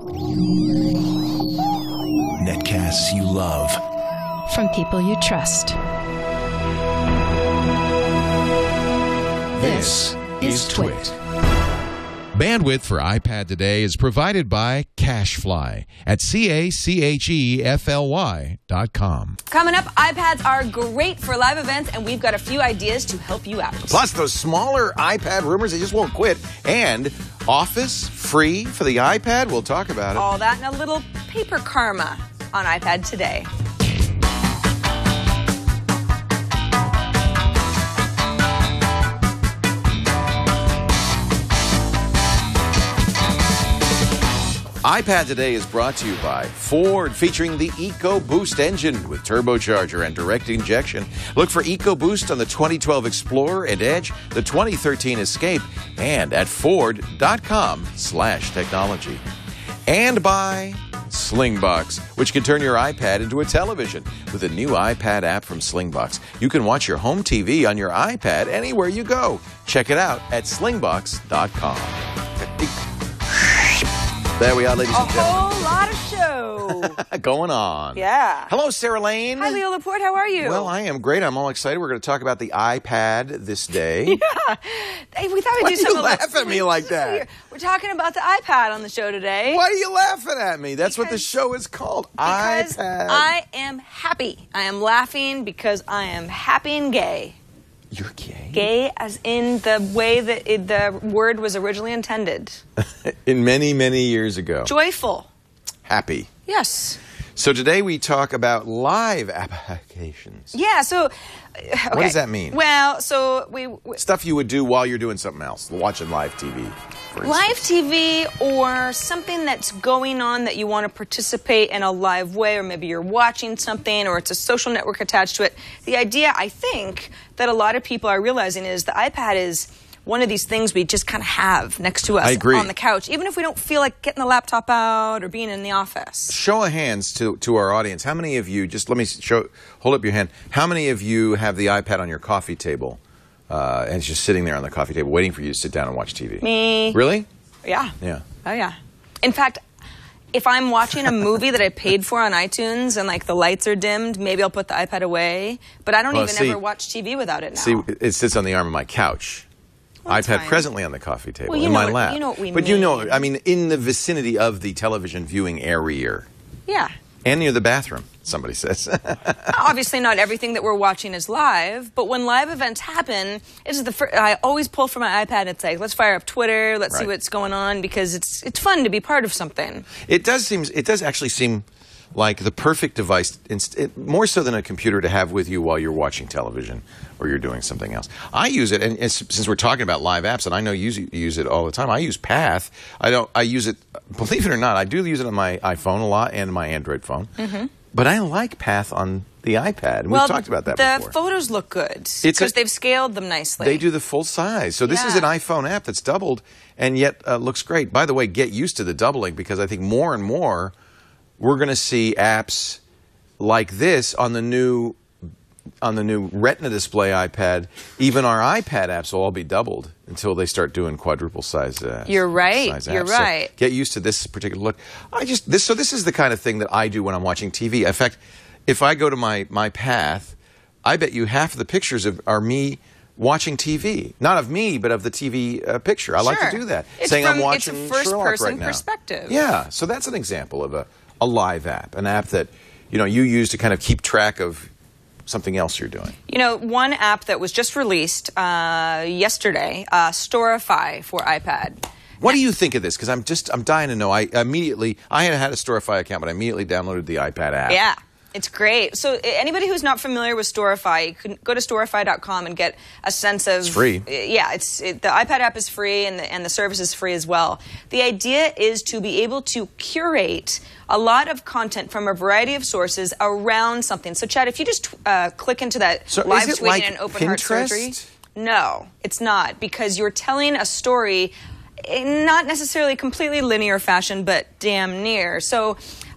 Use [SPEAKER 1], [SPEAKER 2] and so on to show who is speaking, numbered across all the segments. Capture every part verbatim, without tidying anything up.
[SPEAKER 1] Netcasts you love.
[SPEAKER 2] From people you trust.
[SPEAKER 1] This is Twit.
[SPEAKER 3] Bandwidth for iPad today is provided by CacheFly at C A C H E F L Y dot com.
[SPEAKER 4] Coming up, iPads are great for live events, and we've got a few ideas to help you out.
[SPEAKER 5] Plus, those smaller iPad rumors, they just won't quit. And Office free for the iPad. We'll talk about it.
[SPEAKER 4] All that and a little paper karma on iPad today.
[SPEAKER 5] iPad Today is brought to you by Ford, featuring the EcoBoost engine with turbocharger and direct injection. Look for EcoBoost on the twenty twelve Explorer and Edge, the twenty thirteen Escape, and at Ford.com slash technology. And by Slingbox, which can turn your iPad into a television. With a new iPad app from Slingbox, you can watch your home T V on your iPad anywhere you go. Check it out at slingbox dot com. There we are, ladies and gentlemen.
[SPEAKER 4] A whole lot of show
[SPEAKER 5] going on.
[SPEAKER 4] Yeah.
[SPEAKER 5] Hello, Sarah Lane.
[SPEAKER 4] Hi, Leo Laporte. How are you?
[SPEAKER 5] Well, I am great. I'm all excited. We're going to talk about the iPad this day.
[SPEAKER 4] Yeah. Hey, we thought we'd
[SPEAKER 5] Why
[SPEAKER 4] do
[SPEAKER 5] do you
[SPEAKER 4] something.
[SPEAKER 5] laugh at me like that?
[SPEAKER 4] Weird. We're talking about the iPad on the show today.
[SPEAKER 5] Why are you laughing at me? That's
[SPEAKER 4] because,
[SPEAKER 5] what the show is called.
[SPEAKER 4] Because
[SPEAKER 5] iPad.
[SPEAKER 4] I am happy. I am laughing because I am happy and gay.
[SPEAKER 5] You're gay?
[SPEAKER 4] Gay as in the way that it, the word was originally intended.
[SPEAKER 5] In many, many years ago.
[SPEAKER 4] Joyful.
[SPEAKER 5] Happy.
[SPEAKER 4] Yes.
[SPEAKER 5] So today we talk about live applications.
[SPEAKER 4] Yeah, so... Okay.
[SPEAKER 5] What does that mean?
[SPEAKER 4] Well, so we... we
[SPEAKER 5] Stuff you would do while you're doing something else, watching live T V.
[SPEAKER 4] Live T V or something that's going on that you want to participate in a live way, or maybe you're watching something or it's a social network attached to it. The idea, I think, that a lot of people are realizing is the iPad is one of these things we just kind of have next to us
[SPEAKER 5] I agree.
[SPEAKER 4] on the couch, even if we don't feel like getting the laptop out or being in the office.
[SPEAKER 5] Show of hands to, to our audience. How many of you, just let me show, hold up your hand. How many of you have the iPad on your coffee table? Uh, and it's just sitting there on the coffee table waiting for you to sit down and watch T V.
[SPEAKER 4] Me.
[SPEAKER 5] Really?
[SPEAKER 4] Yeah.
[SPEAKER 5] Yeah.
[SPEAKER 4] Oh, yeah. In fact, if I'm watching a movie that I paid for on iTunes and, like, the lights are dimmed, maybe I'll put the iPad away. But I don't
[SPEAKER 5] well,
[SPEAKER 4] even
[SPEAKER 5] see,
[SPEAKER 4] ever watch T V without it now.
[SPEAKER 5] See, it sits on the arm of my couch.
[SPEAKER 4] Well,
[SPEAKER 5] iPad
[SPEAKER 4] fine.
[SPEAKER 5] presently on the coffee table
[SPEAKER 4] Well, you
[SPEAKER 5] in
[SPEAKER 4] know
[SPEAKER 5] my
[SPEAKER 4] what-
[SPEAKER 5] lap.
[SPEAKER 4] you know what we
[SPEAKER 5] but you know,
[SPEAKER 4] mean.
[SPEAKER 5] I mean, in the vicinity of the television viewing area.
[SPEAKER 4] Yeah.
[SPEAKER 5] And near the bathroom, somebody says.
[SPEAKER 4] Obviously, not everything that we're watching is live, but when live events happen, this is the first, I always pull from my iPad and it's like, let's fire up Twitter, let's see
[SPEAKER 5] Right.
[SPEAKER 4] what's going on, because it's it's fun to be part of something.
[SPEAKER 5] It does seem. It does actually seem like the perfect device, inst- it, more so than a computer, to have with you while you're watching television or you're doing something else. I use it, and it's, since we're talking about live apps, and I know you use, use it all the time. I use Path. I don't. I use it. Believe it or not, I do use it on my iPhone a lot and my Android phone. Mm-hmm. But I like Path on the iPad. And
[SPEAKER 4] Well,
[SPEAKER 5] we've talked about that
[SPEAKER 4] the
[SPEAKER 5] before.
[SPEAKER 4] photos look good
[SPEAKER 5] It's
[SPEAKER 4] because
[SPEAKER 5] a-
[SPEAKER 4] they've scaled them nicely.
[SPEAKER 5] They do the full size. So this is
[SPEAKER 4] Yeah.
[SPEAKER 5] an iPhone app that's doubled and yet uh, looks great. By the way, get used to the doubling, because I think more and more we're going to see apps like this on the new on the new Retina display iPad. Even our iPad apps will all be doubled until they start doing quadruple size. Uh,
[SPEAKER 4] You're right.
[SPEAKER 5] size
[SPEAKER 4] You're
[SPEAKER 5] apps. So
[SPEAKER 4] right.
[SPEAKER 5] get used to this particular look. I just this so this is the kind of thing that I do when I'm watching T V. In fact, if I go to my my Path, I bet you half of the pictures of, are me watching T V. Not of me, but of the T V uh, picture. I like to
[SPEAKER 4] Sure.
[SPEAKER 5] do that.
[SPEAKER 4] It's
[SPEAKER 5] saying
[SPEAKER 4] from-
[SPEAKER 5] I'm watching
[SPEAKER 4] it's a first
[SPEAKER 5] Sherlock
[SPEAKER 4] person
[SPEAKER 5] right now.
[SPEAKER 4] perspective.
[SPEAKER 5] Yeah, so that's an example of a, a live app, an app that you know you use to kind of keep track of something else you're doing.
[SPEAKER 4] You know, one app that was just released uh, yesterday, uh, Storify for iPad.
[SPEAKER 5] What do you think of this? Because I'm just I'm dying to know. I immediately I had had a Storify account, but I immediately downloaded the iPad app.
[SPEAKER 4] Yeah. It's great. So anybody who's not familiar with Storify, you can go to storify dot com and get a sense of...
[SPEAKER 5] It's free.
[SPEAKER 4] Yeah, it's it, the iPad app is free, and the, and the service is free as well. The idea is to be able to curate a lot of content from a variety of sources around something. So, Chad, if you just uh, click into that
[SPEAKER 5] So
[SPEAKER 4] live
[SPEAKER 5] is it
[SPEAKER 4] tweeting
[SPEAKER 5] like
[SPEAKER 4] and open heart
[SPEAKER 5] Pinterest?
[SPEAKER 4] surgery... No, it's not, because you're telling a story in not necessarily completely linear fashion, but damn near. So...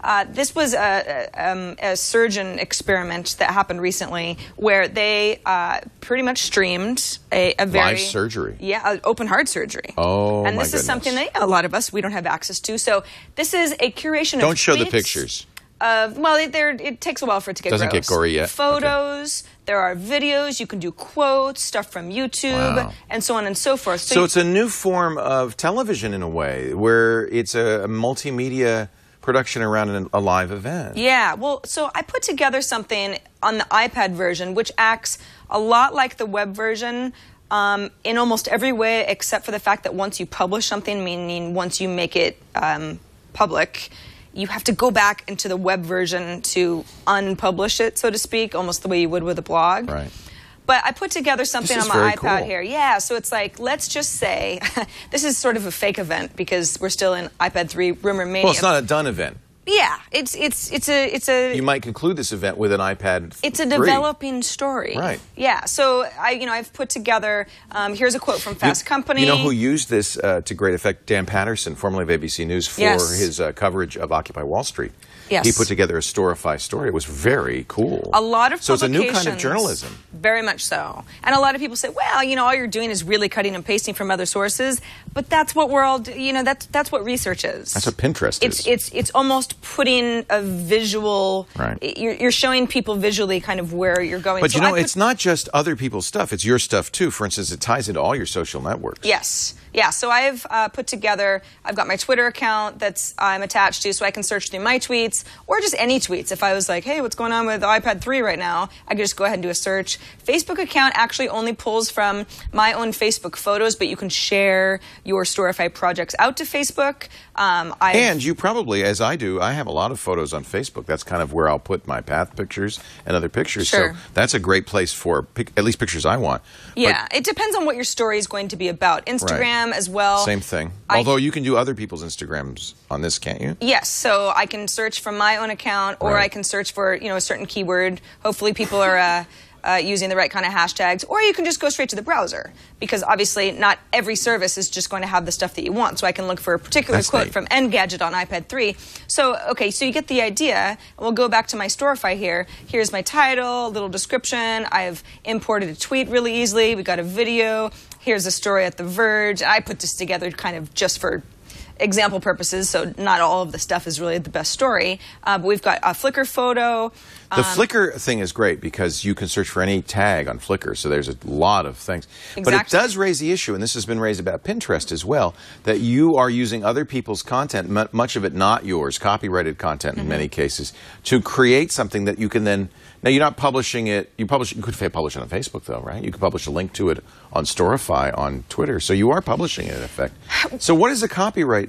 [SPEAKER 4] Uh, this was a, a, um, a surgeon experiment that happened recently where they uh, pretty much streamed a, a very...
[SPEAKER 5] Live surgery.
[SPEAKER 4] Yeah, open heart surgery.
[SPEAKER 5] Oh,
[SPEAKER 4] And
[SPEAKER 5] my
[SPEAKER 4] this
[SPEAKER 5] goodness.
[SPEAKER 4] is something that a lot of us, we don't have access to. So this is a curation of
[SPEAKER 5] Don't show the
[SPEAKER 4] tweets
[SPEAKER 5] pictures.
[SPEAKER 4] Of, well, it, there, it takes a while for it to get
[SPEAKER 5] Doesn't
[SPEAKER 4] gross.
[SPEAKER 5] get gory yet?
[SPEAKER 4] Photos, okay. There are videos, you can do quotes, stuff from YouTube,
[SPEAKER 5] Wow.
[SPEAKER 4] and so on and so forth.
[SPEAKER 5] So,
[SPEAKER 4] So, you,
[SPEAKER 5] it's a new form of television in a way, where it's a, a multimedia production around an, a live event.
[SPEAKER 4] yeah, well, so I put together something on the iPad version, which acts a lot like the web version um, in almost every way, except for the fact that once you publish something, meaning once you make it um, public, you have to go back into the web version to unpublish it, so to speak, almost the way you would with a blog.
[SPEAKER 5] Right.
[SPEAKER 4] But I put together something
[SPEAKER 5] This
[SPEAKER 4] on
[SPEAKER 5] is
[SPEAKER 4] my
[SPEAKER 5] very
[SPEAKER 4] iPad
[SPEAKER 5] cool.
[SPEAKER 4] here. Yeah, so it's like, let's just say, this is sort of a fake event because we're still in iPad three rumor mania.
[SPEAKER 5] Well, it's not a done event.
[SPEAKER 4] Yeah, it's it's it's a it's a
[SPEAKER 5] You might conclude this event with an iPad
[SPEAKER 4] it's a
[SPEAKER 5] three.
[SPEAKER 4] developing story.
[SPEAKER 5] Right.
[SPEAKER 4] Yeah. So I you know I've put together. Um, here's a quote from Fast
[SPEAKER 5] you,
[SPEAKER 4] Company.
[SPEAKER 5] You know who used this uh, to great effect? Dan Patterson, formerly of A B C News, for
[SPEAKER 4] Yes.
[SPEAKER 5] his uh, coverage of Occupy Wall Street.
[SPEAKER 4] Yes.
[SPEAKER 5] He put together a Storify story. It was very cool.
[SPEAKER 4] A lot of
[SPEAKER 5] So it's a new kind of
[SPEAKER 4] publications-
[SPEAKER 5] journalism.
[SPEAKER 4] Very much so. And a lot of people say, well, you know, all you're doing is really cutting and pasting from other sources. But that's what we're all, do- you know, that's that's what research is.
[SPEAKER 5] That's what Pinterest
[SPEAKER 4] it's,
[SPEAKER 5] is.
[SPEAKER 4] It's it's almost putting a visual.
[SPEAKER 5] Right.
[SPEAKER 4] You're, you're showing people visually kind of where you're going.
[SPEAKER 5] But
[SPEAKER 4] So
[SPEAKER 5] you know,
[SPEAKER 4] I put-
[SPEAKER 5] it's not just other people's stuff. It's your stuff, too. For instance, it ties into all your social networks.
[SPEAKER 4] Yes. Yeah, so I've uh, put together, I've got my Twitter account that's I'm attached to, so I can search through my tweets, or just any tweets. If I was like, hey, what's going on with the iPad three right now, I could just go ahead and do a search. Facebook account actually only pulls from my own Facebook photos, but you can share your Storify projects out to Facebook. Um, I've,
[SPEAKER 5] And you probably, as I do, I have a lot of photos on Facebook. That's kind of where I'll put my path pictures and other pictures.
[SPEAKER 4] Sure.
[SPEAKER 5] So that's a great place for pic- at least pictures I want.
[SPEAKER 4] yeah, it depends on what your story is going to be about. Instagram as well.
[SPEAKER 5] Same thing.
[SPEAKER 4] I-
[SPEAKER 5] Although you can do other people's Instagrams on this, can't you?
[SPEAKER 4] Yes, so I can search from my own account, or
[SPEAKER 5] Right.
[SPEAKER 4] I can search for you know a certain keyword. Hopefully, people are uh, uh, using the right kind of hashtags, or you can just go straight to the browser because obviously not every service is just going to have the stuff that you want. So I can look for a particular
[SPEAKER 5] That's
[SPEAKER 4] quote
[SPEAKER 5] neat.
[SPEAKER 4] from Engadget on iPad three. So okay, so you get the idea. We'll go back to my Storify here. Here's my title, a little description. I've imported a tweet really easily. We got a video. Here's a story at The Verge. I put this together kind of just for example purposes, so not all of the stuff is really the best story. Uh, but we've got a Flickr photo.
[SPEAKER 5] The Flickr thing is great because you can search for any tag on Flickr, so there's a lot of things. But it
[SPEAKER 4] Exactly.
[SPEAKER 5] does raise the issue, and this has been raised about Pinterest as well, that you are using other people's content, mu- much of it not yours, copyrighted content in
[SPEAKER 4] Mm-hmm.
[SPEAKER 5] many cases, to create something that you can then. Now you're not publishing it. You publish. You could fa- publish it on Facebook, though, right? You could publish a link to it on Storify on Twitter, so you are publishing it in effect. So what is a copyright?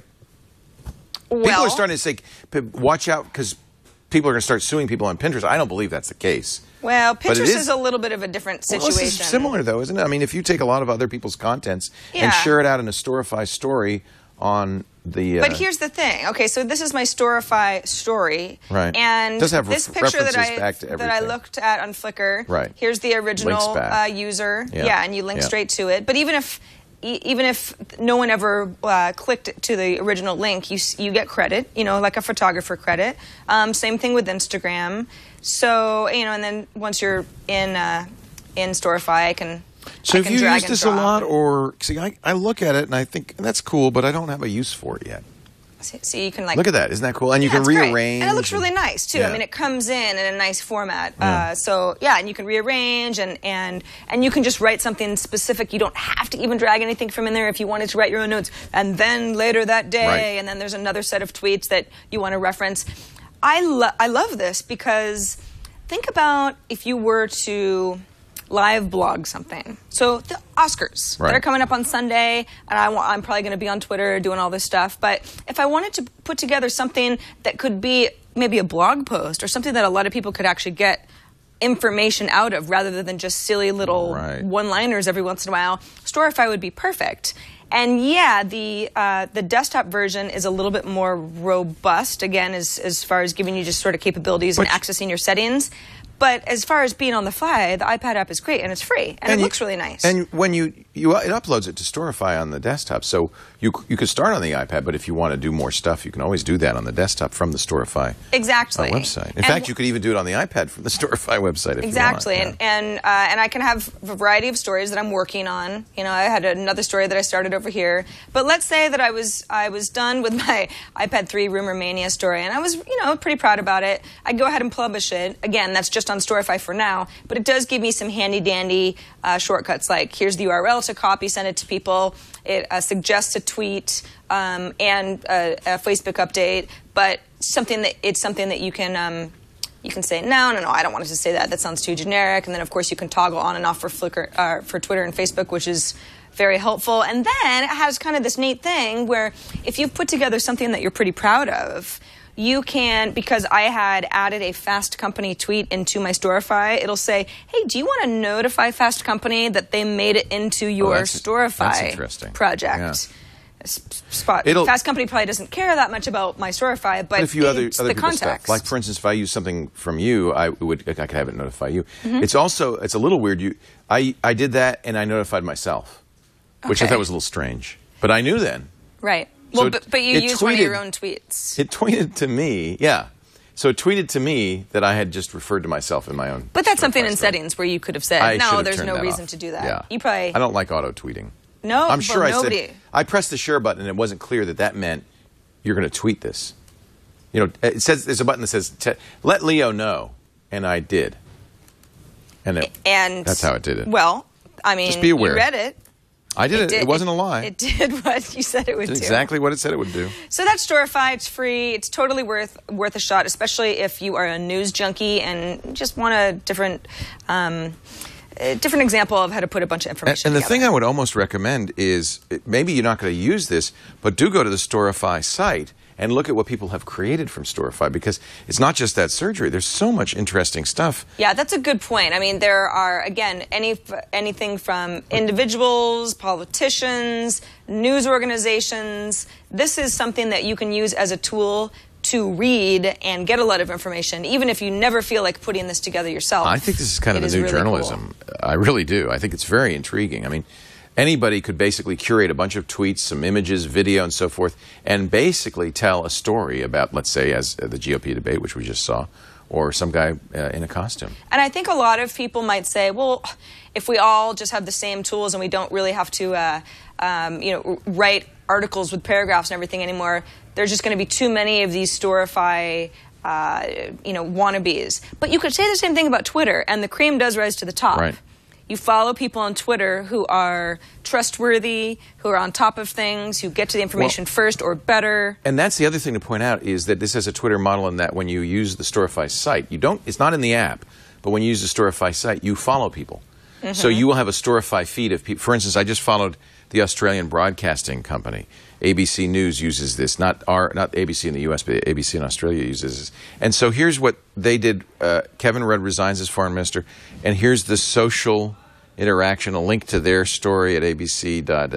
[SPEAKER 5] People
[SPEAKER 4] Well-
[SPEAKER 5] are starting to say, "P- watch out," because people are going to start suing people on Pinterest. I don't believe that's the case.
[SPEAKER 4] Well,
[SPEAKER 5] But it
[SPEAKER 4] Pinterest
[SPEAKER 5] is-
[SPEAKER 4] is, a little bit of a different
[SPEAKER 5] Well,
[SPEAKER 4] situation.
[SPEAKER 5] this is similar, though, isn't it? I mean, if you take a lot of other people's contents and
[SPEAKER 4] Yeah.
[SPEAKER 5] share it out in a Storify story on the... Uh,
[SPEAKER 4] But here's the thing. Okay, so this is my Storify story.
[SPEAKER 5] Right.
[SPEAKER 4] And
[SPEAKER 5] Does have
[SPEAKER 4] this
[SPEAKER 5] ref-
[SPEAKER 4] picture that
[SPEAKER 5] references
[SPEAKER 4] I
[SPEAKER 5] back to
[SPEAKER 4] that I
[SPEAKER 5] everything.
[SPEAKER 4] looked at on Flickr.
[SPEAKER 5] Right.
[SPEAKER 4] Here's the original
[SPEAKER 5] Links back.
[SPEAKER 4] uh, user.
[SPEAKER 5] Yeah.
[SPEAKER 4] and you link
[SPEAKER 5] Yeah.
[SPEAKER 4] straight to it. But even if e- even if no one ever uh, clicked to the original link, you s- you get credit. You know, like a photographer credit. Um, same thing with Instagram. So you know, and then once you're in uh, in Storify, I can.
[SPEAKER 5] so
[SPEAKER 4] I
[SPEAKER 5] have
[SPEAKER 4] can
[SPEAKER 5] you
[SPEAKER 4] drag
[SPEAKER 5] used
[SPEAKER 4] and
[SPEAKER 5] this a
[SPEAKER 4] drop.
[SPEAKER 5] lot, or... See, I, I look at it and I think, that's cool, but I don't have a use for it yet.
[SPEAKER 4] So so you can like
[SPEAKER 5] Look at that. Isn't that cool? And you
[SPEAKER 4] Yeah,
[SPEAKER 5] can
[SPEAKER 4] it's great.
[SPEAKER 5] rearrange.
[SPEAKER 4] And it looks really nice, too.
[SPEAKER 5] Yeah.
[SPEAKER 4] I mean, it comes in in a nice format.
[SPEAKER 5] Yeah.
[SPEAKER 4] Uh, so, yeah, and you can rearrange, and, and, and you can just write something specific. You don't have to even drag anything from in there if you wanted to write your own notes. And then later that day,
[SPEAKER 5] Right.
[SPEAKER 4] and then there's another set of tweets that you want to reference. I, lo- I love this because think about if you were to live blog something. So the Oscars
[SPEAKER 5] Right.
[SPEAKER 4] that are coming up on Sunday, and I wa- I'm probably going to be on Twitter doing all this stuff. But if I wanted to put together something that could be maybe a blog post or something that a lot of people could actually get information out of rather than just silly little
[SPEAKER 5] Right.
[SPEAKER 4] one-liners every once in a while, Storify would be perfect. And yeah, the uh, the desktop version is a little bit more robust, again, as, as far as giving you just sort of capabilities and
[SPEAKER 5] But-
[SPEAKER 4] accessing your settings. But as far as being on the fly, the iPad app is great, and it's free, and,
[SPEAKER 5] And
[SPEAKER 4] it
[SPEAKER 5] you-
[SPEAKER 4] looks really nice.
[SPEAKER 5] And when you, you it uploads it to Storify on the desktop, so you you could start on the iPad, but if you want to do more stuff, you can always do that on the desktop from the Storify
[SPEAKER 4] exactly.
[SPEAKER 5] uh, website. In
[SPEAKER 4] And
[SPEAKER 5] fact, you could even do it on the iPad from the Storify website if
[SPEAKER 4] exactly,
[SPEAKER 5] you want.
[SPEAKER 4] and and uh, and I can have a variety of stories that I'm working on. You know, I had another story that I started over here. But let's say that I was I was done with my iPad three Rumor Mania story, and I was you know pretty proud about it. I'd go ahead and publish it. Again, that's just on Storify for now, but it does give me some handy dandy uh, shortcuts. Like here's the U R L to copy, send it to people. It uh, suggests a tweet um, and a, a Facebook update, but something that it's something that you can. Um, You can say, no, no, no, I don't want it to say that. That sounds too generic. And then, of course, you can toggle on and off for Flickr, uh, for Twitter and Facebook, which is very helpful. And then it has kind of this neat thing where if you've put together something that you're pretty proud of, you can, because I had added a Fast Company tweet into my Storify, it'll say, hey, do you want to notify Fast Company that they made it into your
[SPEAKER 5] Oh, that's-
[SPEAKER 4] Storify
[SPEAKER 5] that's interesting.
[SPEAKER 4] project?
[SPEAKER 5] Yeah.
[SPEAKER 4] Spot.
[SPEAKER 5] It'll-
[SPEAKER 4] Fast Company probably doesn't care that much about my Storify, but,
[SPEAKER 5] But if you other,
[SPEAKER 4] it's
[SPEAKER 5] other
[SPEAKER 4] the
[SPEAKER 5] people's
[SPEAKER 4] context.
[SPEAKER 5] stuff, like for instance, if I use something from you, I would I could have it notify you.
[SPEAKER 4] Mm-hmm.
[SPEAKER 5] It's also it's a little weird. You I I did that and I notified myself, which I
[SPEAKER 4] Okay.
[SPEAKER 5] thought was a little strange. But I knew then.
[SPEAKER 4] Right.
[SPEAKER 5] So
[SPEAKER 4] Well,
[SPEAKER 5] it-
[SPEAKER 4] but, but you
[SPEAKER 5] it
[SPEAKER 4] used one of your
[SPEAKER 5] tweeted-
[SPEAKER 4] own tweets.
[SPEAKER 5] It tweeted to me, yeah. So it tweeted to me that I had just referred to myself in my own.
[SPEAKER 4] But that's
[SPEAKER 5] Storify
[SPEAKER 4] something in
[SPEAKER 5] story.
[SPEAKER 4] settings where you could have said,
[SPEAKER 5] I should
[SPEAKER 4] no,
[SPEAKER 5] have
[SPEAKER 4] there's
[SPEAKER 5] turned
[SPEAKER 4] no
[SPEAKER 5] that
[SPEAKER 4] reason
[SPEAKER 5] off.
[SPEAKER 4] to do that.
[SPEAKER 5] Yeah.
[SPEAKER 4] You probably...
[SPEAKER 5] I don't like auto tweeting.
[SPEAKER 4] No,
[SPEAKER 5] I'm sure
[SPEAKER 4] well,
[SPEAKER 5] I
[SPEAKER 4] nobody.
[SPEAKER 5] said I pressed the share button and it wasn't clear that that meant you're going to tweet this. You know, it says there's a button that says te- let Leo know, and I did. And it,
[SPEAKER 4] And
[SPEAKER 5] that's how it did it.
[SPEAKER 4] Well, I mean,
[SPEAKER 5] Just be aware.
[SPEAKER 4] you read it.
[SPEAKER 5] I did it. It,
[SPEAKER 4] did-
[SPEAKER 5] wasn't a lie.
[SPEAKER 4] It did what you said it would
[SPEAKER 5] It did
[SPEAKER 4] do.
[SPEAKER 5] exactly what it said it would do.
[SPEAKER 4] So that's Storify. It's free. It's totally worth worth a shot, especially if you are a news junkie and just want a different um, a different example of how to put a bunch of
[SPEAKER 5] And,
[SPEAKER 4] information
[SPEAKER 5] and the
[SPEAKER 4] together.
[SPEAKER 5] thing I would almost recommend is it- maybe you're not going to use this, but do go to the Storify site and look at what people have created from Storify, because it's not just that surgery. There's so much interesting stuff.
[SPEAKER 4] Yeah, that's a good point. I mean, there are, again, any anything from individuals, politicians, news organizations. This is something that you can use as a tool to read and get a lot of information, even if you never feel like putting this together yourself.
[SPEAKER 5] I think this is kind of
[SPEAKER 4] It
[SPEAKER 5] the new
[SPEAKER 4] really
[SPEAKER 5] journalism. I really do. I think it's very intriguing. I mean, anybody could basically curate a bunch of tweets, some images, video, and so forth, and basically tell a story about, let's say, as uh, the G O P debate, which we just saw, or some guy uh, in a costume.
[SPEAKER 4] And I think a lot of people might say, well, if we all just have the same tools and we don't really have to, uh, um, you know, write articles with paragraphs and everything anymore, there's just going to be too many of these Storify, uh, you know, wannabes. But you could say the same thing about Twitter, and the cream does rise to the top.
[SPEAKER 5] Right.
[SPEAKER 4] You follow people on Twitter who are trustworthy, who are on top of things, who get to the information
[SPEAKER 5] Well-
[SPEAKER 4] first or better.
[SPEAKER 5] And that's the other thing to point out is that this has a Twitter model in that when you use the Storify site, you don't, it's not in the app, but when you use the Storify site, you follow people.
[SPEAKER 4] Mm-hmm.
[SPEAKER 5] So you will have a Storify feed of people. For instance, I just followed the Australian Broadcasting Company. A B C News uses this, not our, not A B C in the U S, but A B C in Australia uses this. And so here's what they did. Uh, Kevin Rudd resigns as foreign minister, and here's the social interaction, a link to their story at A B C dot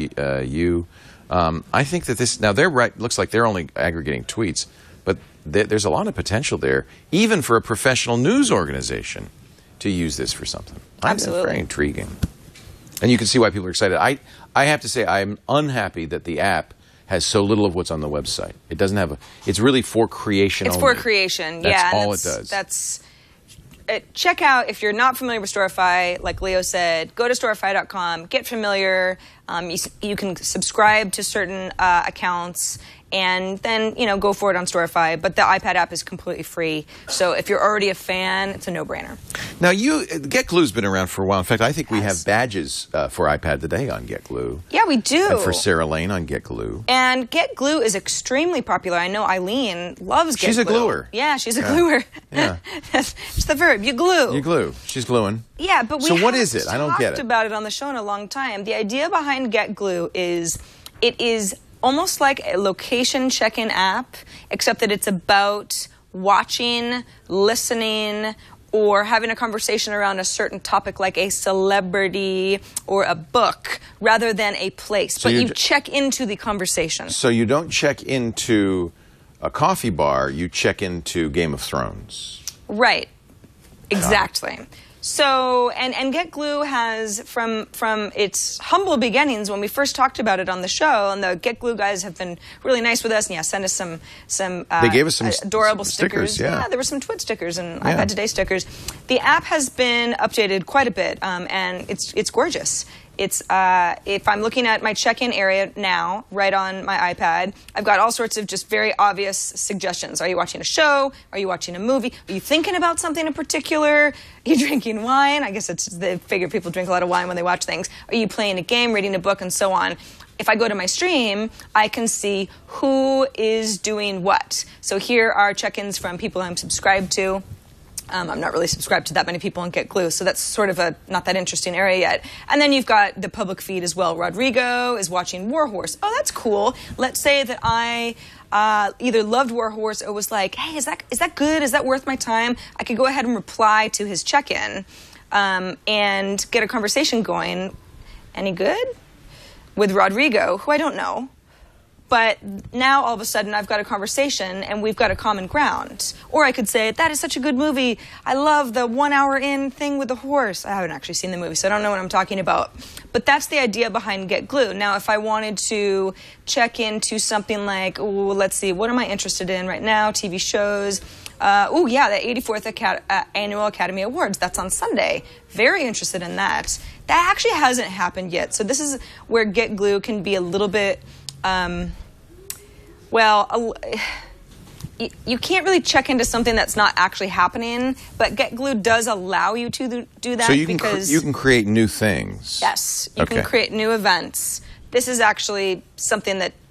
[SPEAKER 5] A U. Um, I think that this, now they're right, looks like they're only aggregating tweets, but th- there's a lot of potential there, even for a professional news organization to use this for something. I think that's
[SPEAKER 4] Absolutely.
[SPEAKER 5] very intriguing. And you can see why people are excited. I, I have to say, I'm unhappy that the app has so little of what's on the website. It doesn't have a, it's really for creation
[SPEAKER 4] It's
[SPEAKER 5] only.
[SPEAKER 4] for creation,
[SPEAKER 5] That's
[SPEAKER 4] yeah. and
[SPEAKER 5] all
[SPEAKER 4] that's,
[SPEAKER 5] it does.
[SPEAKER 4] That's uh, check out, if you're not familiar with Storify, like Leo said, go to storify dot com, get familiar. Um, you, s- you can subscribe to certain uh, accounts, and then you know go for it on Storify. But the iPad app is completely free, so if you're already a fan, it's a no-brainer.
[SPEAKER 5] Now, you GetGlue's been around for a while. In fact, I think we
[SPEAKER 4] Yes.
[SPEAKER 5] have badges uh, for iPad Today on GetGlue.
[SPEAKER 4] Yeah, we do.
[SPEAKER 5] And for Sarah Lane on GetGlue.
[SPEAKER 4] And GetGlue is extremely popular. I know Eileen loves GetGlue.
[SPEAKER 5] She's a gluer.
[SPEAKER 4] Yeah, she's a gluer.
[SPEAKER 5] Yeah.
[SPEAKER 4] That's it's the verb. You glue.
[SPEAKER 5] You glue. She's gluing.
[SPEAKER 4] Yeah, but we
[SPEAKER 5] So what
[SPEAKER 4] haven't
[SPEAKER 5] is it? I don't get
[SPEAKER 4] talked
[SPEAKER 5] it.
[SPEAKER 4] about it on the show in a long time. The idea behind GetGlue is it is almost like a location check-in app, except that it's about watching, listening, or having a conversation around a certain topic like a celebrity or a book rather than a place.
[SPEAKER 5] So
[SPEAKER 4] but
[SPEAKER 5] you're
[SPEAKER 4] you
[SPEAKER 5] ju-
[SPEAKER 4] check into the conversation.
[SPEAKER 5] So you don't check into a coffee bar, you check into Game of Thrones.
[SPEAKER 4] Right. Exactly. So, and, and GetGlue has, from from its humble beginnings, when we first talked about it on the show, and the GetGlue guys have been really nice with us, and yeah, send us some, some uh,
[SPEAKER 5] they gave us some
[SPEAKER 4] adorable
[SPEAKER 5] some
[SPEAKER 4] stickers.
[SPEAKER 5] stickers. Yeah.
[SPEAKER 4] yeah, there were some Twit stickers and
[SPEAKER 5] Yeah.
[SPEAKER 4] iPad Today stickers. The app has been updated quite a bit, um, and it's it's gorgeous. It's uh, if I'm looking at my check-in area now, right on my iPad, I've got all sorts of just very obvious suggestions. Are you watching a show? Are you watching a movie? Are you thinking about something in particular? Are you drinking wine? I guess it's they figure people drink a lot of wine when they watch things. Are you playing a game, reading a book, and so on? If I go to my stream, I can see who is doing what. So here are check-ins from people I'm subscribed to. Um, I'm not really subscribed to that many people on GetGlue, so that's sort of a not that interesting area yet. And then you've got the public feed as well. Rodrigo is watching Warhorse. Oh, that's cool. Let's say that I uh, either loved Warhorse or was like, hey, is that is that good? Is that worth my time? I could go ahead and reply to his check-in um, and get a conversation going. Any good? With Rodrigo, who I don't know. But now, all of a sudden, I've got a conversation, and we've got a common ground. Or I could say, that is such a good movie. I love the one-hour-in thing with the horse. I haven't actually seen the movie, so I don't know what I'm talking about. But that's the idea behind GetGlue. Now, if I wanted to check into something like, ooh, let's see, what am I interested in right now? T V shows. Uh, oh, yeah, the eighty-fourth Acad- uh, Annual Academy Awards. That's on Sunday. Very interested in that. That actually hasn't happened yet. So this is where GetGlue can be a little bit... Um, well, uh, you, you can't really check into something that's not actually happening, but GetGlue does allow you to do that.
[SPEAKER 5] So you can
[SPEAKER 4] because
[SPEAKER 5] cr- you can create new things.
[SPEAKER 4] Yes, you
[SPEAKER 5] Okay.
[SPEAKER 4] can create new events. This is actually something that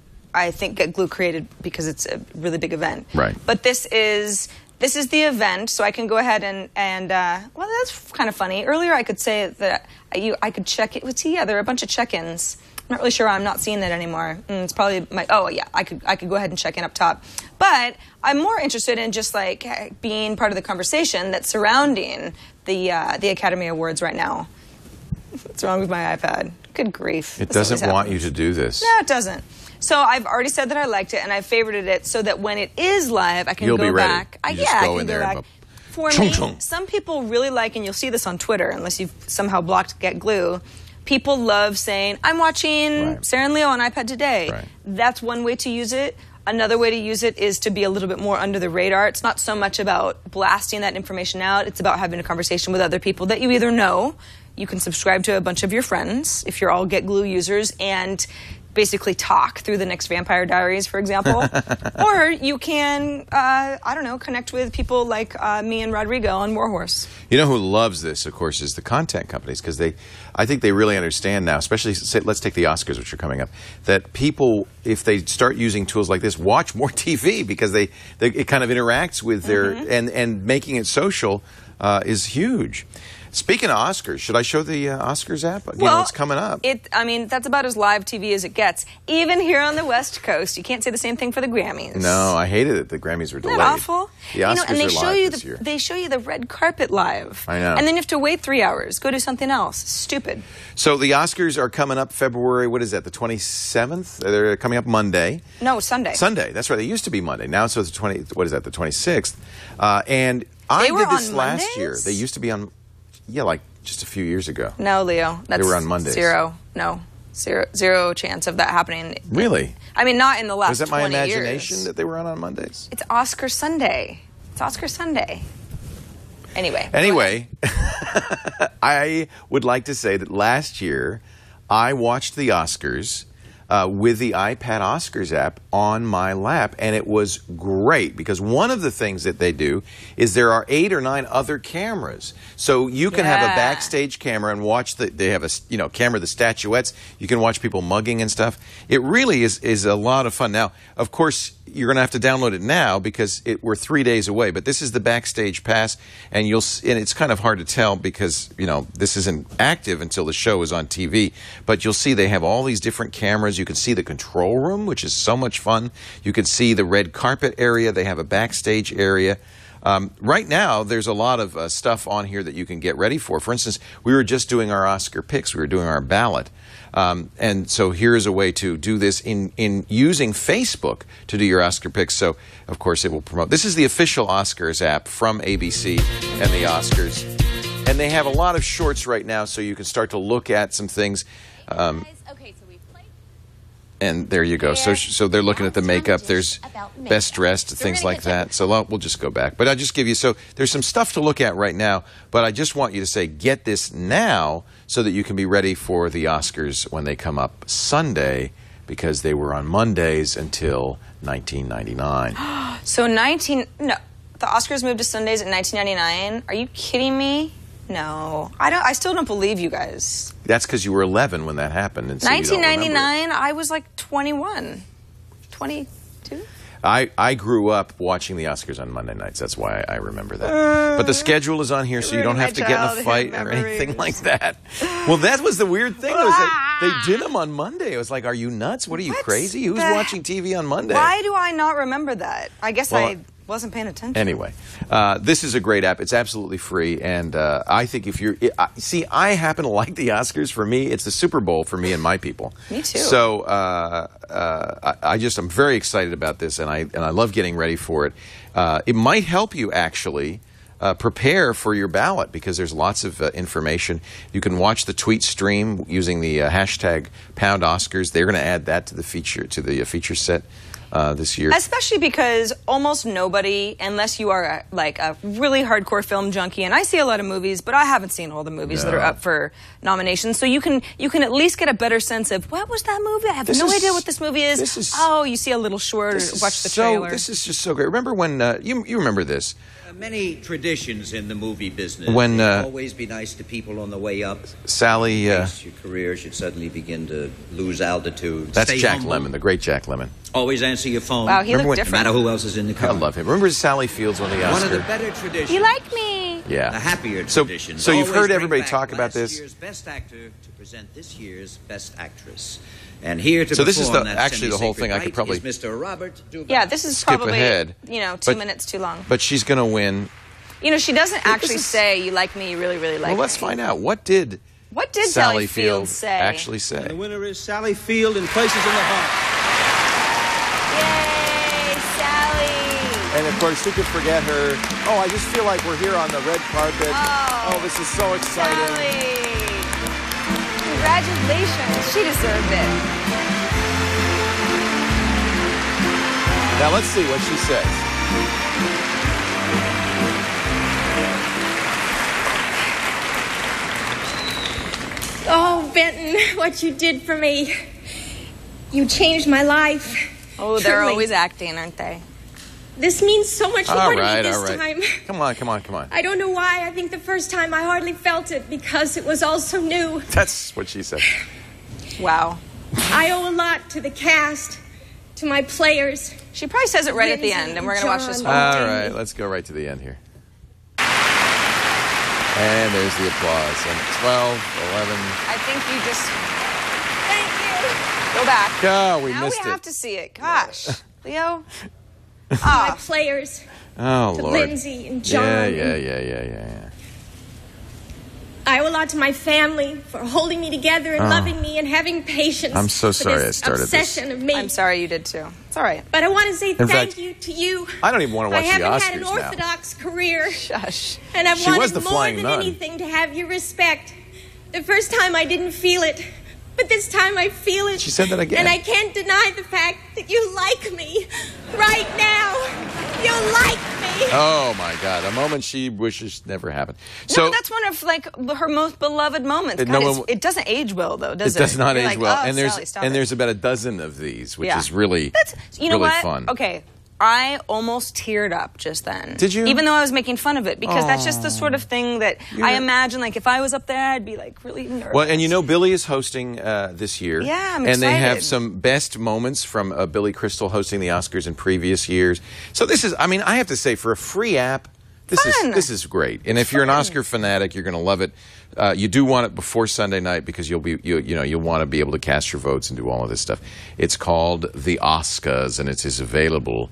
[SPEAKER 4] I think GetGlue created because it's a really big event.
[SPEAKER 5] Right.
[SPEAKER 4] But this is this is the event, so I can go ahead and and uh, well, that's kind of funny. Earlier, I could say that you I could check it. See, yeah, there are a bunch of check-ins. I'm not really sure. I'm not seeing that anymore. Mm, it's probably my. Oh yeah, I could I could go ahead and check in up top. But I'm more interested in just like being part of the conversation that's surrounding the uh, the Academy Awards right now. What's wrong with my iPad? Good grief!
[SPEAKER 5] It
[SPEAKER 4] This always
[SPEAKER 5] doesn't want you
[SPEAKER 4] happens.
[SPEAKER 5] to do this.
[SPEAKER 4] No, it doesn't. So I've already said that I liked it, and I've favorited it so that when it is live, I can
[SPEAKER 5] You'll
[SPEAKER 4] go
[SPEAKER 5] be ready.
[SPEAKER 4] back. I,
[SPEAKER 5] You just
[SPEAKER 4] yeah,
[SPEAKER 5] go
[SPEAKER 4] I can
[SPEAKER 5] in
[SPEAKER 4] go
[SPEAKER 5] there and
[SPEAKER 4] back.
[SPEAKER 5] go,
[SPEAKER 4] For
[SPEAKER 5] chung,
[SPEAKER 4] me,
[SPEAKER 5] chung.
[SPEAKER 4] some people really like, and you'll see this on Twitter, unless you've somehow blocked GetGlue. People love saying, I'm watching
[SPEAKER 5] Right.
[SPEAKER 4] Sarah and Leo on iPad Today.
[SPEAKER 5] Right.
[SPEAKER 4] That's one way to use it. Another way to use it is to be a little bit more under the radar. It's not so much about blasting that information out. It's about having a conversation with other people that you either know. You can subscribe to a bunch of your friends if you're all GetGlue users and basically talk through the next Vampire Diaries, for example. Or you can, uh, I don't know, connect with people like uh, me and Rodrigo on Warhorse.
[SPEAKER 5] You know who loves this, of course, is the content companies, because they, I think they really understand now, especially, say, let's take the Oscars, which are coming up, that people, if they start using tools like this, watch more T V, because they, they it kind of interacts with their,
[SPEAKER 4] Mm-hmm.
[SPEAKER 5] and, and making it social uh, is huge. Speaking of Oscars, should I show the uh, Oscars app? You know, it's coming up.
[SPEAKER 4] It, I mean, that's about as live T V as it gets. Even here on the West Coast, you can't say the same thing for the Grammys.
[SPEAKER 5] No, I hated it. The Grammys were
[SPEAKER 4] Isn't
[SPEAKER 5] delayed.
[SPEAKER 4] that awful?
[SPEAKER 5] The Oscars
[SPEAKER 4] you know, and they
[SPEAKER 5] are
[SPEAKER 4] show
[SPEAKER 5] live
[SPEAKER 4] you
[SPEAKER 5] this
[SPEAKER 4] the
[SPEAKER 5] year.
[SPEAKER 4] they show you the red carpet live.
[SPEAKER 5] I know.
[SPEAKER 4] And then you have to wait three hours. Go do something else. Stupid.
[SPEAKER 5] So the Oscars are coming up February, what is that, the twenty-seventh? They're coming up Monday.
[SPEAKER 4] No, Sunday.
[SPEAKER 5] Sunday, that's right. They used to be Monday. Now it's the twenty. What is that? The twenty-sixth. Uh, and I
[SPEAKER 4] They were
[SPEAKER 5] did this
[SPEAKER 4] on
[SPEAKER 5] last
[SPEAKER 4] Mondays?
[SPEAKER 5] year. They used to be on, yeah, like just a few years ago.
[SPEAKER 4] No, Leo. That's
[SPEAKER 5] were on Mondays.
[SPEAKER 4] Zero. No. Zero, zero chance of that happening.
[SPEAKER 5] Really?
[SPEAKER 4] I mean, not in the last
[SPEAKER 5] Was that my
[SPEAKER 4] twenty
[SPEAKER 5] imagination
[SPEAKER 4] years.
[SPEAKER 5] that they were on on Mondays?
[SPEAKER 4] It's Oscar Sunday. It's Oscar Sunday. Anyway. go
[SPEAKER 5] Anyway, I would like to say that last year I watched the Oscars uh, with the iPad Oscars app on my lap, and it was great because one of the things that they do is there are eight or nine other cameras, so you can have a
[SPEAKER 4] Yeah.
[SPEAKER 5] backstage camera and watch the. They have a you know camera the statuettes. You can watch people mugging and stuff. It really is is a lot of fun. Now, of course, you're going to have to download it now because it, we're three days away. But this is the Backstage Pass, and you'll s- and it's kind of hard to tell because you know this isn't active until the show is on T V. But you'll see they have all these different cameras. You can see the control room, which is so much fun. You can see the red carpet area. They have a backstage area. Um, right now, there's a lot of uh, stuff on here that you can get ready for. For instance, we were just doing our Oscar picks. We were doing our ballot. Um, and so here's a way to do this in, in using Facebook to do your Oscar picks. So, of course, it will promote. This is the official Oscars app from A B C and the Oscars. And they have a lot of shorts right now, so you can start to look at some things. Um, and there you go. So, so they're looking at the makeup. There's best dressed, things like that. So we'll just go back. But I'll just give you, so there's some stuff to look at right now. But I just want you to say, get this now so that you can be ready for the Oscars when they come up Sunday, because they were on Mondays until nineteen ninety-nine.
[SPEAKER 4] So nineteen, no, the Oscars moved to Sundays in nineteen ninety-nine. Are you kidding me? No, I don't. I still don't believe you guys.
[SPEAKER 5] That's because you were eleven when that happened. And so
[SPEAKER 4] nineteen ninety-nine, I was like twenty-one, twenty-two.
[SPEAKER 5] I, I grew up watching the Oscars on Monday nights. That's why I, I remember that. Uh, but the schedule is on here, so you don't have to get in a fight or anything like that. Well, that was the weird thing. Was that they did them on Monday. It was like, are you nuts? What are you, what crazy? Who's the... watching T V on Monday?
[SPEAKER 4] Why do I not remember that? I guess well, I... wasn't paying attention.
[SPEAKER 5] Anyway, uh, this is a great app. It's absolutely free, and uh, I think if you're... Uh, see, I happen to like the Oscars. For me, it's the Super Bowl for me and my people.
[SPEAKER 4] Me too.
[SPEAKER 5] So uh, uh, I, I just, I'm very excited about this, and I, and I love getting ready for it. Uh, it might help you, actually, uh, prepare for your ballot, because there's lots of uh, information. You can watch the tweet stream using the uh, hashtag Pound Oscars. They're going to add that to the feature, to the uh, feature set. Uh, this year.
[SPEAKER 4] Especially because almost nobody, unless you are a, like a really hardcore film junkie, and I see a lot of movies, but I haven't seen all the movies no. that are up for nominations, so you can you can at least get a better sense of, what was that movie? I have this no is, idea what this movie is.
[SPEAKER 5] This is
[SPEAKER 4] oh, you see a little short or watch the
[SPEAKER 5] so,
[SPEAKER 4] trailer.
[SPEAKER 5] This is just so great. Remember when, uh, you, you remember this.
[SPEAKER 6] Uh, many traditions in the movie business.
[SPEAKER 5] When uh,
[SPEAKER 6] always be nice to people on the way up.
[SPEAKER 5] Sally... Uh,
[SPEAKER 6] your career should suddenly begin to lose altitude.
[SPEAKER 5] That's
[SPEAKER 6] Stay
[SPEAKER 5] Jack
[SPEAKER 6] humble.
[SPEAKER 5] Lemmon, the great Jack Lemmon.
[SPEAKER 6] Always answer your phone.
[SPEAKER 4] Wow, he
[SPEAKER 5] Remember
[SPEAKER 4] looked
[SPEAKER 5] when,
[SPEAKER 4] different.
[SPEAKER 6] No matter who else is in the car.
[SPEAKER 5] I love him. Remember Sally Fields won the Oscar?
[SPEAKER 6] One of the better traditions.
[SPEAKER 4] You like me.
[SPEAKER 5] Yeah.
[SPEAKER 6] The happier
[SPEAKER 5] so,
[SPEAKER 6] traditions.
[SPEAKER 5] So you've
[SPEAKER 6] Always
[SPEAKER 5] heard everybody
[SPEAKER 6] bring
[SPEAKER 5] talk
[SPEAKER 6] back
[SPEAKER 5] about this.
[SPEAKER 6] Last year's best actor to present this year's best actress. And here to
[SPEAKER 5] so this is the,
[SPEAKER 6] that
[SPEAKER 5] actually the whole thing. I could probably
[SPEAKER 6] Mister Robert Duvall.
[SPEAKER 4] Yeah, this is
[SPEAKER 5] skip
[SPEAKER 4] probably
[SPEAKER 5] ahead.
[SPEAKER 4] you know two
[SPEAKER 5] but,
[SPEAKER 4] minutes too long.
[SPEAKER 5] But she's going to win.
[SPEAKER 4] You know, she doesn't actually
[SPEAKER 5] is,
[SPEAKER 4] say, you like me, you really, really like me.
[SPEAKER 5] Well, let's
[SPEAKER 4] me.
[SPEAKER 5] find out. What did
[SPEAKER 4] What did
[SPEAKER 5] Sally
[SPEAKER 4] Sally Field
[SPEAKER 5] Field
[SPEAKER 4] say?
[SPEAKER 5] actually say?
[SPEAKER 7] And the winner is Sally Field in Places in the Heart.
[SPEAKER 4] Yay, Sally!
[SPEAKER 5] And of course, who could forget her? Oh, I just feel like we're here on the red carpet.
[SPEAKER 4] Oh,
[SPEAKER 5] oh this is so exciting.
[SPEAKER 4] Sally! Congratulations. She deserved it.
[SPEAKER 5] Now let's see what she says.
[SPEAKER 8] Oh, Benton, what you did for me. You changed my life.
[SPEAKER 4] Oh, they're
[SPEAKER 8] Truly.
[SPEAKER 4] always acting, aren't they?
[SPEAKER 8] This means so much more
[SPEAKER 5] all
[SPEAKER 8] to
[SPEAKER 5] right,
[SPEAKER 8] me this
[SPEAKER 5] all right.
[SPEAKER 8] time.
[SPEAKER 5] Come on, come on, come on.
[SPEAKER 8] I don't know why. I think the first time I hardly felt it because it was all so new.
[SPEAKER 5] That's what she said.
[SPEAKER 4] Wow.
[SPEAKER 8] I owe a lot to the cast, to my players.
[SPEAKER 4] She probably says it right at the
[SPEAKER 8] Lindsay
[SPEAKER 4] end, and we're going to watch this
[SPEAKER 8] John.
[SPEAKER 4] one.
[SPEAKER 5] All right, let's go right to the end here. And there's the applause. And twelve, eleven.
[SPEAKER 4] I think you just... Thank you. Go back.
[SPEAKER 5] Oh, we
[SPEAKER 4] now
[SPEAKER 5] missed
[SPEAKER 4] we
[SPEAKER 5] it.
[SPEAKER 4] have to see it. Gosh. Leo?
[SPEAKER 8] My
[SPEAKER 4] Ah.
[SPEAKER 8] players,
[SPEAKER 5] Oh,
[SPEAKER 8] to
[SPEAKER 5] Lord.
[SPEAKER 8] Lindsay and John.
[SPEAKER 5] Yeah, yeah, yeah, yeah, yeah, yeah.
[SPEAKER 8] I owe a lot to my family for holding me together and
[SPEAKER 5] Oh.
[SPEAKER 8] loving me and having patience.
[SPEAKER 5] I'm so
[SPEAKER 8] for
[SPEAKER 5] sorry
[SPEAKER 8] this
[SPEAKER 5] I started this.
[SPEAKER 8] obsession of me.
[SPEAKER 4] I'm sorry you did too. It's all right.
[SPEAKER 8] But I want to say
[SPEAKER 5] In
[SPEAKER 8] thank
[SPEAKER 5] fact,
[SPEAKER 8] you to you.
[SPEAKER 5] I don't even want to watch
[SPEAKER 8] I
[SPEAKER 5] the
[SPEAKER 8] haven't
[SPEAKER 5] Oscars
[SPEAKER 8] had an
[SPEAKER 5] now.
[SPEAKER 8] orthodox career.
[SPEAKER 4] Shush.
[SPEAKER 8] And I've
[SPEAKER 5] She was
[SPEAKER 8] wanted
[SPEAKER 5] the
[SPEAKER 8] more
[SPEAKER 5] flying
[SPEAKER 8] than
[SPEAKER 5] nun.
[SPEAKER 8] anything to have your respect. The first time I didn't feel it, but this time I feel it.
[SPEAKER 5] She said that again.
[SPEAKER 8] And I can't deny the fact that you like me right now. You like me.
[SPEAKER 5] Oh, my God. A moment she wishes never happened. So
[SPEAKER 4] no, that's one of like her most beloved moments.
[SPEAKER 5] It-
[SPEAKER 4] God,
[SPEAKER 5] no
[SPEAKER 4] it's-
[SPEAKER 5] one-
[SPEAKER 4] it doesn't age well, though, does
[SPEAKER 5] it
[SPEAKER 4] it?
[SPEAKER 5] does not
[SPEAKER 4] You're
[SPEAKER 5] age
[SPEAKER 4] like,
[SPEAKER 5] well.
[SPEAKER 4] oh,
[SPEAKER 5] and there's
[SPEAKER 4] Sally, stop
[SPEAKER 5] and
[SPEAKER 4] it.
[SPEAKER 5] there's about a dozen of these, which
[SPEAKER 4] Yeah.
[SPEAKER 5] is really,
[SPEAKER 4] That's, you know
[SPEAKER 5] really
[SPEAKER 4] what?
[SPEAKER 5] fun.
[SPEAKER 4] Okay. I almost teared up just then.
[SPEAKER 5] Did you?
[SPEAKER 4] Even though I was making fun of it, because that's just the sort of thing that I imagine, like, if I was up there, I'd be, like, really nervous.
[SPEAKER 5] Well, and you know, Billy is hosting uh, this year.
[SPEAKER 4] Yeah, I'm
[SPEAKER 5] And they have
[SPEAKER 4] excited.
[SPEAKER 5] some best moments from uh, Billy Crystal hosting the Oscars in previous years. So this is, I mean, I have to say, for a free app, this
[SPEAKER 4] Fun.
[SPEAKER 5] is this is great. And if you're an Oscar fanatic, you're going to love it. Uh, you do want it before Sunday night because you'll be, you, you know, you'll want to be able to cast your votes and do all of this stuff. It's called The Oscars, and it is available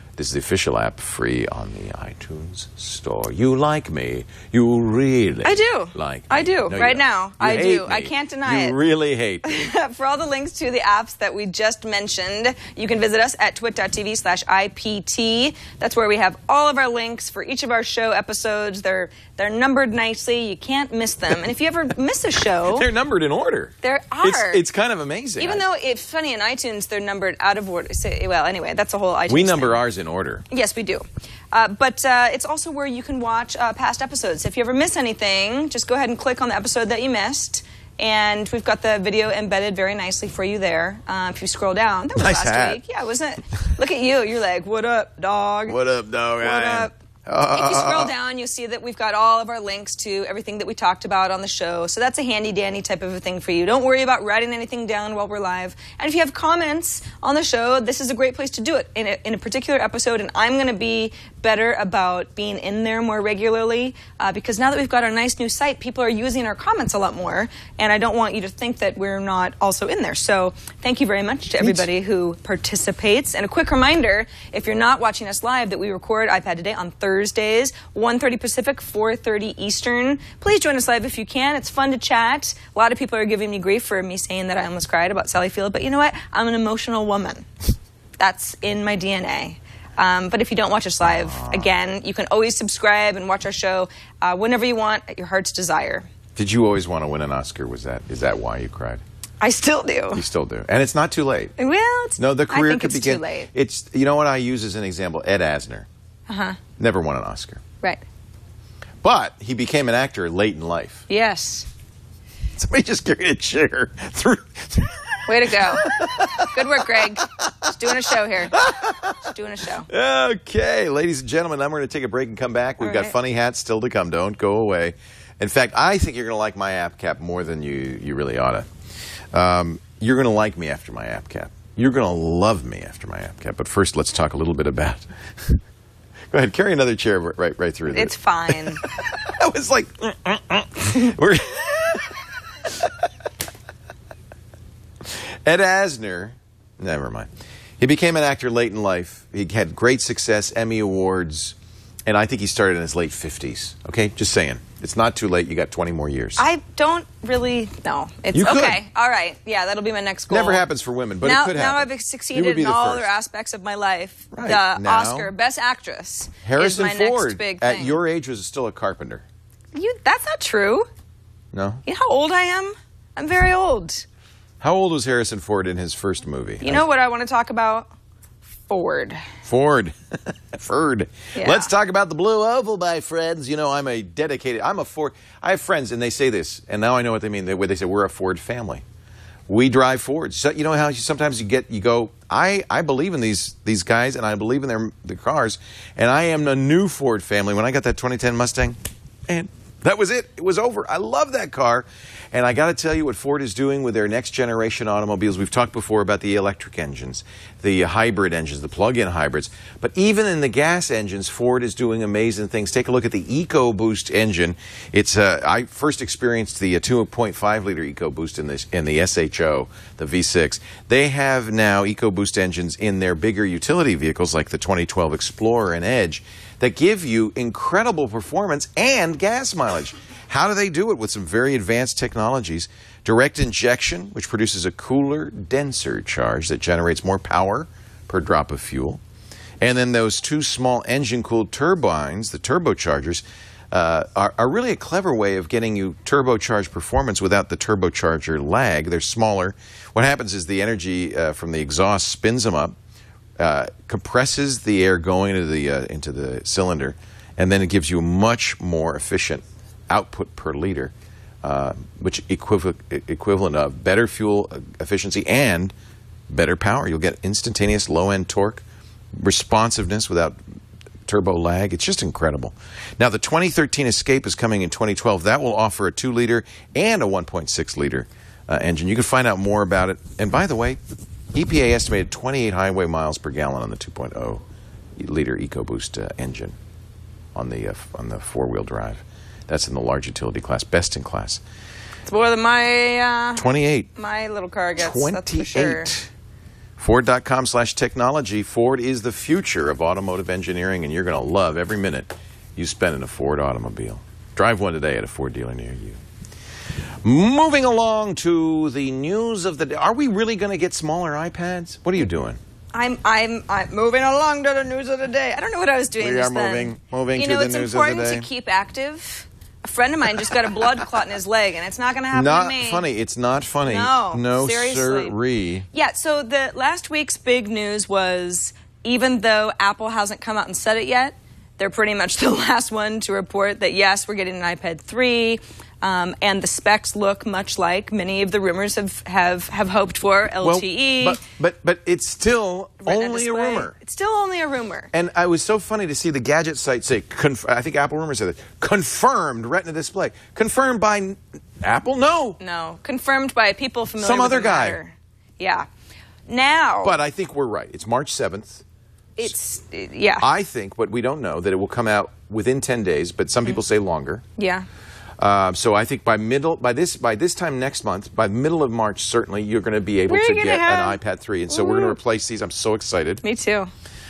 [SPEAKER 5] This is the official app, free on the iTunes Store. You like me. You really
[SPEAKER 4] I do.
[SPEAKER 5] like me.
[SPEAKER 4] I do.
[SPEAKER 5] No,
[SPEAKER 4] right
[SPEAKER 5] you
[SPEAKER 4] now.
[SPEAKER 5] You
[SPEAKER 4] I
[SPEAKER 5] hate
[SPEAKER 4] do.
[SPEAKER 5] me.
[SPEAKER 4] I can't deny
[SPEAKER 5] you
[SPEAKER 4] it.
[SPEAKER 5] You really hate me.
[SPEAKER 4] For all the links to the apps that we just mentioned, you can visit us at twit.tv slash IPT. That's where we have all of our links for each of our show episodes. They're they're numbered nicely. You can't miss them. And if you ever miss a show...
[SPEAKER 5] They're numbered in order.
[SPEAKER 4] There are.
[SPEAKER 5] It's, it's kind of amazing.
[SPEAKER 4] Even
[SPEAKER 5] I,
[SPEAKER 4] though it's funny, in iTunes, they're numbered out of order. So, well, anyway, that's a whole iTunes
[SPEAKER 5] We number
[SPEAKER 4] thing.
[SPEAKER 5] ours in order.
[SPEAKER 4] Yes, we do. Uh, but uh, it's also where you can watch uh, past episodes. If you ever miss anything, just go ahead and click on the episode that you missed. And we've got the video embedded very nicely for you there. Uh, if you scroll down, that was
[SPEAKER 5] nice
[SPEAKER 4] last
[SPEAKER 5] hat.
[SPEAKER 4] week. Yeah, wasn't it? Look at you. You're like, what up, dog?
[SPEAKER 5] What up, dog?
[SPEAKER 4] What up?
[SPEAKER 5] Uh,
[SPEAKER 4] If you scroll down, you'll see that we've got all of our links to everything that we talked about on the show. So that's a handy-dandy type of a thing for you. Don't worry about writing anything down while we're live. And if you have comments on the show, this is a great place to do it in a, in a particular episode. And I'm going to be better about being in there more regularly uh, because now that we've got our nice new site, people are using our comments a lot more. And I don't want you to think that we're not also in there. So thank you very much to everybody who participates. And a quick reminder, if you're not watching us live, that we record iPad Today on Thursdays, one thirty Pacific, four thirty Eastern. Please join us live if you can. It's fun to chat. A lot of people are giving me grief for me saying that I almost cried about Sally Field, but you know what? I'm an emotional woman. That's in my D N A. Um, but if you don't watch us live, Aww. again, you can always subscribe and watch our show uh, whenever you want at your heart's desire.
[SPEAKER 5] Did you always want to win an Oscar? Was that is that why you cried?
[SPEAKER 4] I still do.
[SPEAKER 5] You still do, and it's not too late.
[SPEAKER 4] Well, it's,
[SPEAKER 5] no, the career
[SPEAKER 4] I think
[SPEAKER 5] could
[SPEAKER 4] it's
[SPEAKER 5] begin.
[SPEAKER 4] Too late.
[SPEAKER 5] It's you know what I use as an example. Ed Asner.
[SPEAKER 4] Uh huh.
[SPEAKER 5] Never won an Oscar.
[SPEAKER 4] Right.
[SPEAKER 5] But he became an actor late in life.
[SPEAKER 4] Yes.
[SPEAKER 5] Somebody just carried a chair through.
[SPEAKER 4] Way to go. Good work, Greg. Just doing a show here. Just doing a show.
[SPEAKER 5] Okay, ladies and gentlemen, I'm going to take a break and come back. We've
[SPEAKER 4] All
[SPEAKER 5] got
[SPEAKER 4] right.
[SPEAKER 5] funny hats still to come. Don't go away. In fact, I think you're going to like my app cap more than you, you really ought to. Um, you're going to like me after my app cap. You're going to love me after my app cap. But first, let's talk a little bit about... Go ahead, carry another chair right right through there.
[SPEAKER 4] It's fine.
[SPEAKER 5] I was like... Mm, mm, mm. We're... Ed Asner, never mind. He became an actor late in life. He had great success, Emmy Awards, and I think he started in his late fifties. Okay, just saying. It's not too late. You got twenty more years.
[SPEAKER 4] I don't really know. It's
[SPEAKER 5] You could.
[SPEAKER 4] okay. All right. Yeah, that'll be my next goal.
[SPEAKER 5] Never happens for women, but
[SPEAKER 4] now,
[SPEAKER 5] it could
[SPEAKER 4] now
[SPEAKER 5] happen.
[SPEAKER 4] I've
[SPEAKER 5] You
[SPEAKER 4] succeeded
[SPEAKER 5] would be
[SPEAKER 4] in
[SPEAKER 5] the
[SPEAKER 4] all
[SPEAKER 5] first.
[SPEAKER 4] other aspects of my life.
[SPEAKER 5] Right.
[SPEAKER 4] The
[SPEAKER 5] Now-
[SPEAKER 4] Oscar Best Actress
[SPEAKER 5] Harrison
[SPEAKER 4] is my
[SPEAKER 5] Ford,
[SPEAKER 4] next big
[SPEAKER 5] at
[SPEAKER 4] thing.
[SPEAKER 5] your age, was still a carpenter.
[SPEAKER 4] You, that's not true.
[SPEAKER 5] No?
[SPEAKER 4] You know how old I am? I'm very old.
[SPEAKER 5] How old was Harrison Ford in his first movie?
[SPEAKER 4] You know what I want to talk about? Ford.
[SPEAKER 5] Ford. Ford.
[SPEAKER 4] Yeah.
[SPEAKER 5] Let's talk about the Blue Oval, my friends. You know, I'm a dedicated, I'm a Ford. I have friends, and they say this, and now I know what they mean. They, they say, we're a Ford family. We drive Fords. So, you know how you, sometimes you get, you go, I, I believe in these these guys, and I believe in their, their cars, and I am a new Ford family. When I got that twenty ten Mustang, man, that was it. It was over. I love that car. And I got to tell you what Ford is doing with their next generation automobiles. We've talked before about the electric engines, the hybrid engines, the plug-in hybrids. But even in the gas engines, Ford is doing amazing things. Take a look at the EcoBoost engine. It's uh, I first experienced the uh, two point five liter EcoBoost in the, in the S H O, the V six. They have now EcoBoost engines in their bigger utility vehicles like the twenty twelve Explorer and Edge that give you incredible performance and gas mileage. How do they do it? With some very advanced technologies. Direct injection, which produces a cooler, denser charge that generates more power per drop of fuel. And then those two small engine-cooled turbines, the turbochargers, uh, are, are really a clever way of getting you turbocharged performance without the turbocharger lag. They're smaller. What happens is the energy uh, from the exhaust spins them up, uh, compresses the air going into the, uh, into the cylinder, and then it gives you a much more efficient output per liter, uh, which equivalent equivalent of better fuel efficiency and better power. You'll get instantaneous low-end torque, responsiveness without turbo lag. It's just incredible. Now, the twenty thirteen Escape is coming in twenty twelve. That will offer a two liter and a one point six liter uh, engine. You can find out more about it. And by the way, E P A estimated twenty-eight highway miles per gallon on the two point oh liter EcoBoost uh, engine on the uh, on the four-wheel drive. That's in the large utility class, best in class.
[SPEAKER 4] It's more than my uh,
[SPEAKER 5] twenty-eight.
[SPEAKER 4] my little car gets.
[SPEAKER 5] twenty-eight.
[SPEAKER 4] That's for sure.
[SPEAKER 5] Ford.com slash technology. Ford is the future of automotive engineering, and you're going to love every minute you spend in a Ford automobile. Drive one today at a Ford dealer near you. Moving along to the news of the day. Are we really going to get smaller iPads? What are you doing?
[SPEAKER 4] I'm I'm I'm moving along to the news of the day. I don't know what I was doing.
[SPEAKER 5] We
[SPEAKER 4] just
[SPEAKER 5] are
[SPEAKER 4] then.
[SPEAKER 5] moving, moving
[SPEAKER 4] you
[SPEAKER 5] to
[SPEAKER 4] know,
[SPEAKER 5] the
[SPEAKER 4] it's
[SPEAKER 5] news of the day.
[SPEAKER 4] important to keep active. A friend of mine just got a blood clot in his leg, and it's not going to happen
[SPEAKER 5] Not
[SPEAKER 4] to me.
[SPEAKER 5] funny. It's not funny.
[SPEAKER 4] No,
[SPEAKER 5] no
[SPEAKER 4] seriously.
[SPEAKER 5] sirree.
[SPEAKER 4] Yeah. So the last week's big news was, even though Apple hasn't come out and said it yet, they're pretty much the last one to report that yes, we're getting an iPad three. Um, and the specs look much like many of the rumors have, have, have hoped for, L T E.
[SPEAKER 5] Well, but, but, but it's still
[SPEAKER 4] Retina
[SPEAKER 5] only
[SPEAKER 4] display.
[SPEAKER 5] a rumor.
[SPEAKER 4] It's still only a rumor.
[SPEAKER 5] And it was so funny to see the gadget site say, conf I think Apple Rumors said it, confirmed Retina display. Confirmed by Apple? No.
[SPEAKER 4] No. Confirmed by people familiar
[SPEAKER 5] Some
[SPEAKER 4] with
[SPEAKER 5] other
[SPEAKER 4] the
[SPEAKER 5] guy.
[SPEAKER 4] matter. Yeah. Now.
[SPEAKER 5] But I think we're right. It's March seventh.
[SPEAKER 4] It's, yeah.
[SPEAKER 5] I think, but we don't know, that it will come out within ten days, but some people say longer.
[SPEAKER 4] Yeah.
[SPEAKER 5] Uh, so I think by middle, by this, by this time next month, by middle of March, certainly you're going to be able
[SPEAKER 4] We're
[SPEAKER 5] to
[SPEAKER 4] gonna
[SPEAKER 5] get
[SPEAKER 4] have-
[SPEAKER 5] an iPad three, and so we're going to replace these. I'm so excited.
[SPEAKER 4] Me too.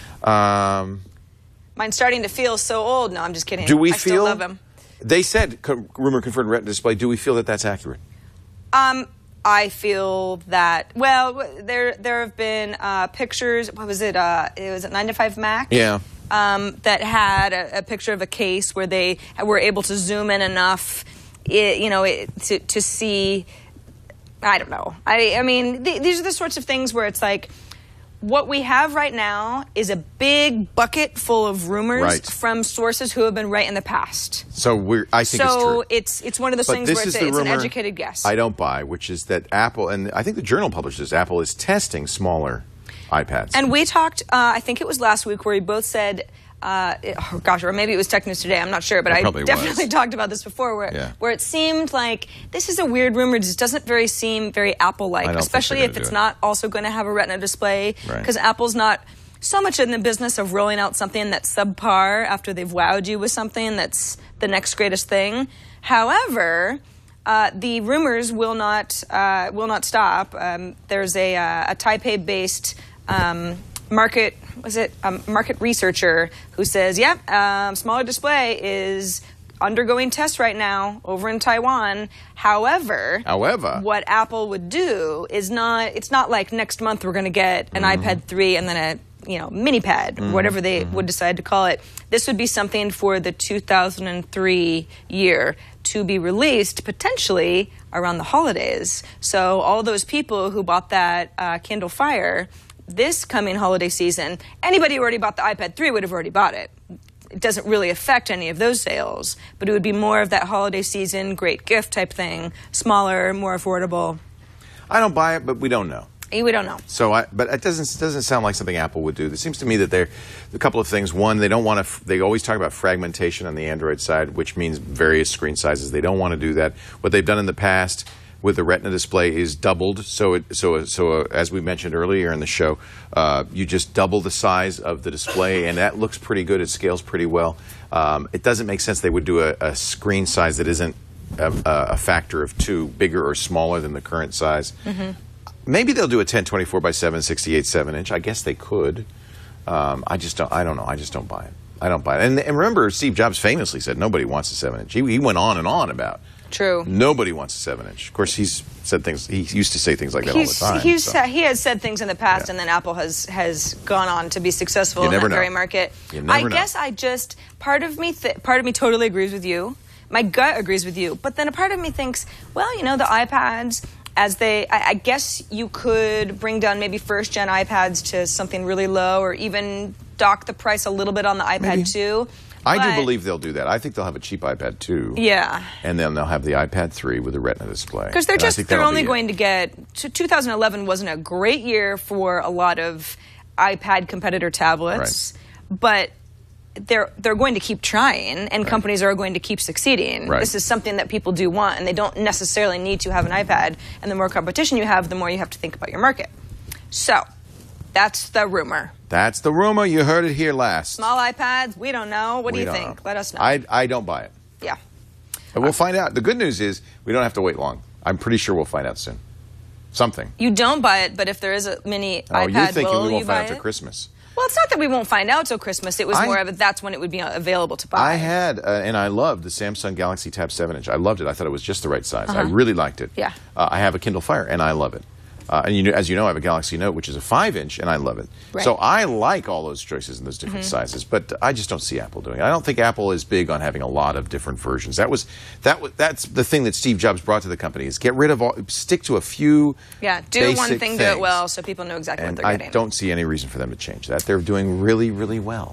[SPEAKER 5] Um,
[SPEAKER 4] Mine's starting to feel so old. No, I'm just kidding.
[SPEAKER 5] do we
[SPEAKER 4] I
[SPEAKER 5] feel?
[SPEAKER 4] still love him.
[SPEAKER 5] They said co rumor confirmed Retina display. Do we feel that that's accurate?
[SPEAKER 4] Um, I feel that. Well, there there have been uh, pictures. What was it? Uh, it was at nine to five Mac.
[SPEAKER 5] Yeah.
[SPEAKER 4] Um, that had a, a picture of a case where they were able to zoom in enough, it, you know, it, to to see. I don't know. I I mean, th these are the sorts of things where it's like, what we have right now is a big bucket full of rumors
[SPEAKER 5] Right.
[SPEAKER 4] from sources who have been right in the past.
[SPEAKER 5] So we're. I think it's true.
[SPEAKER 4] So it's it's one of those
[SPEAKER 5] But
[SPEAKER 4] things
[SPEAKER 5] this
[SPEAKER 4] where
[SPEAKER 5] is
[SPEAKER 4] it's, a,
[SPEAKER 5] the
[SPEAKER 4] it's an
[SPEAKER 5] rumor
[SPEAKER 4] educated guess.
[SPEAKER 5] I don't buy, which is that Apple, and I think the Journal publishes, Apple is testing smaller iPads.
[SPEAKER 4] And we talked, uh, I think it was last week, where we both said, uh, it- oh gosh, or maybe it was Tech News Today, I'm not sure, but
[SPEAKER 5] It
[SPEAKER 4] I
[SPEAKER 5] probably
[SPEAKER 4] definitely
[SPEAKER 5] was.
[SPEAKER 4] talked about this before, where,
[SPEAKER 5] Yeah.
[SPEAKER 4] where it seemed like this is a weird rumor. It just doesn't very seem very Apple-like,
[SPEAKER 5] I don't think
[SPEAKER 4] especially
[SPEAKER 5] they're
[SPEAKER 4] if
[SPEAKER 5] gonna
[SPEAKER 4] it's
[SPEAKER 5] do it.
[SPEAKER 4] not also going to have a Retina display,
[SPEAKER 5] Right.
[SPEAKER 4] because Apple's not so much in the business of rolling out something that's subpar after they've wowed you with something that's the next greatest thing. However, uh, the rumors will not uh, will not stop. Um, there's a, uh, a Taipei-based um, market was it um, market researcher who says, "Yep, um, smaller display is undergoing tests right now over in Taiwan." However,
[SPEAKER 5] However.
[SPEAKER 4] what Apple would do is not. It's not like next month we're going to get an
[SPEAKER 5] Mm-hmm.
[SPEAKER 4] iPad three and then a you know mini pad, or whatever they would decide to call it. This would be something for the two thousand three year to be released potentially around the holidays. So all those people who bought that uh, Kindle Fire this coming holiday season, anybody who already bought the iPad three would have already bought it. It doesn't really affect any of those sales, but it would be more of that holiday season great gift type thing, smaller, more affordable.
[SPEAKER 5] I don't buy it, but we don't know.
[SPEAKER 4] We don't know.
[SPEAKER 5] So, I, but it doesn't doesn't sound like something Apple would do. It seems to me that they're a couple of things. One, they don't want to. They always talk about fragmentation on the Android side, which means various screen sizes. They don't want to do that. What they've done in the past with the Retina display is doubled. So, it, so, so uh, as we mentioned earlier in the show, uh, you just double the size of the display, and that looks pretty good. It scales pretty well. Um, it doesn't make sense they would do a, a screen size that isn't a, a factor of two, bigger or smaller than the current size. Mm-hmm. Maybe they'll do a ten twenty-four by seven, sixty-eight seven inch. I guess they could. Um, I just don't. I don't know. I just don't buy it. I don't buy it. And, and remember, Steve Jobs famously said nobody wants a seven inch. He, he went on and on about
[SPEAKER 4] True.
[SPEAKER 5] nobody wants a seven inch. Of course, he's said things. He used to say things like that
[SPEAKER 4] He's,
[SPEAKER 5] all the time.
[SPEAKER 4] he's,
[SPEAKER 5] so.
[SPEAKER 4] he has said things in the past,
[SPEAKER 5] Yeah.
[SPEAKER 4] and then Apple has has gone on to be successful
[SPEAKER 5] You
[SPEAKER 4] in
[SPEAKER 5] never
[SPEAKER 4] that
[SPEAKER 5] know.
[SPEAKER 4] very market.
[SPEAKER 5] You never
[SPEAKER 4] I
[SPEAKER 5] know.
[SPEAKER 4] guess I just part of me th part of me totally agrees with you. My gut agrees with you, but then a part of me thinks, well, you know, the iPads. As they, I, I guess you could bring down maybe first gen iPads to something really low, or even dock the price a little bit on the iPad
[SPEAKER 5] Maybe.
[SPEAKER 4] two.
[SPEAKER 5] I
[SPEAKER 4] But-
[SPEAKER 5] do believe they'll do that. I think they'll have a cheap iPad two.
[SPEAKER 4] Yeah.
[SPEAKER 5] And then they'll have the iPad three with the Retina display.
[SPEAKER 4] Because they're
[SPEAKER 5] And I
[SPEAKER 4] just,
[SPEAKER 5] think
[SPEAKER 4] they're
[SPEAKER 5] that'll
[SPEAKER 4] only
[SPEAKER 5] be it.
[SPEAKER 4] going to get, to two thousand eleven wasn't a great year for a lot of iPad competitor tablets, but they're they're going to keep trying, and
[SPEAKER 5] Right.
[SPEAKER 4] companies are going to keep succeeding.
[SPEAKER 5] Right.
[SPEAKER 4] This is something that people do want, and they don't necessarily need to have an iPad. And the more competition you have, the more you have to think about your market. So, that's the rumor.
[SPEAKER 5] That's the rumor. You heard it here last.
[SPEAKER 4] Small iPads, we don't know. What
[SPEAKER 5] We
[SPEAKER 4] do you
[SPEAKER 5] don't
[SPEAKER 4] think?
[SPEAKER 5] know.
[SPEAKER 4] Let us know.
[SPEAKER 5] I, I don't buy it.
[SPEAKER 4] yeah.
[SPEAKER 5] And we'll find out. The good news is we don't have to wait long. I'm pretty sure we'll find out soon. something.
[SPEAKER 4] You don't buy it, but if there is a mini
[SPEAKER 5] oh,
[SPEAKER 4] iPad,
[SPEAKER 5] you think
[SPEAKER 4] will
[SPEAKER 5] we won't
[SPEAKER 4] you
[SPEAKER 5] find
[SPEAKER 4] buy
[SPEAKER 5] out till
[SPEAKER 4] it?
[SPEAKER 5] Christmas?
[SPEAKER 4] Well, it's not that we won't find out till Christmas. It was
[SPEAKER 5] I,
[SPEAKER 4] more of a, that's when it would be available to buy.
[SPEAKER 5] I had, uh, and I loved the Samsung Galaxy Tab seven inch. I loved it. I thought it was just the right size.
[SPEAKER 4] Uh-huh.
[SPEAKER 5] I really liked it.
[SPEAKER 4] Yeah.
[SPEAKER 5] Uh, I have a Kindle Fire, and I love it. Uh, and you know, as you know, I have a Galaxy Note, which is a five inch, and I love it.
[SPEAKER 4] Right.
[SPEAKER 5] So I like all those choices and those different
[SPEAKER 4] Mm-hmm.
[SPEAKER 5] sizes, but I just don't see Apple doing it. I don't think Apple is big on having a lot of different versions. That was that was that's the thing that Steve Jobs brought to the company is get rid of all, stick to a few.
[SPEAKER 4] Yeah, do
[SPEAKER 5] basic
[SPEAKER 4] one thing,
[SPEAKER 5] things.
[SPEAKER 4] do it well, so people know exactly
[SPEAKER 5] And
[SPEAKER 4] what they're
[SPEAKER 5] I
[SPEAKER 4] getting.
[SPEAKER 5] don't see any reason for them to change that. They're doing really, really well.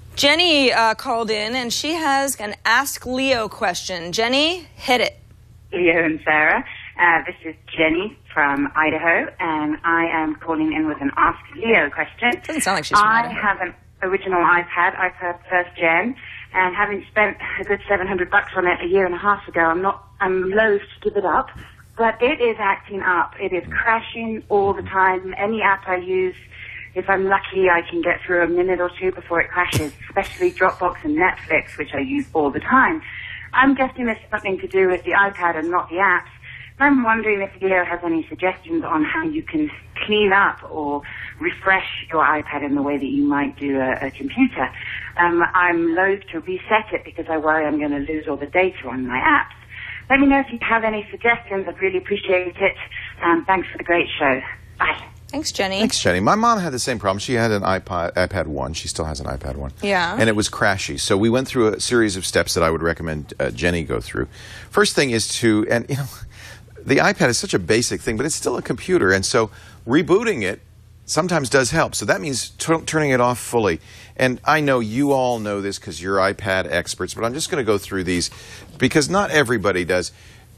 [SPEAKER 4] Jenny uh, called in, and she has an Ask Leo question. Jenny, hit it.
[SPEAKER 9] Leo and Sarah. Uh, this is Jenny from Idaho, and I am calling in with an Ask Leo question.
[SPEAKER 4] Doesn't sound like she's from
[SPEAKER 9] I
[SPEAKER 4] Idaho.
[SPEAKER 9] have an original iPad, iPad first gen, and having spent a good seven hundred bucks on it a year and a half ago, I'm not, I'm loath to give it up, but it is acting up. It is crashing all the time. Any app I use, if I'm lucky, I can get through a minute or two before it crashes, especially Dropbox and Netflix, which I use all the time. I'm guessing it's something to do with the iPad and not the apps. I'm wondering if Leo has any suggestions on how you can clean up or refresh your iPad in the way that you might do a, a computer. Um, I'm loath to reset it because I worry I'm going to lose all the data on my apps. Let me know if you have any suggestions. I'd really appreciate it. Um, thanks for the great show. Bye.
[SPEAKER 4] Thanks, Jenny.
[SPEAKER 5] Thanks, Jenny. My mom had the same problem. She had an iPod, iPad one. She still has an iPad one.
[SPEAKER 4] Yeah.
[SPEAKER 5] And it was crashy. So we went through a series of steps that I would recommend uh, Jenny go through. First thing is to, and you know, the iPad is such a basic thing, but it's still a computer. And so rebooting it sometimes does help. So that means t- turning it off fully. And I know you all know this because you're iPad experts, but I'm just going to go through these because not everybody does.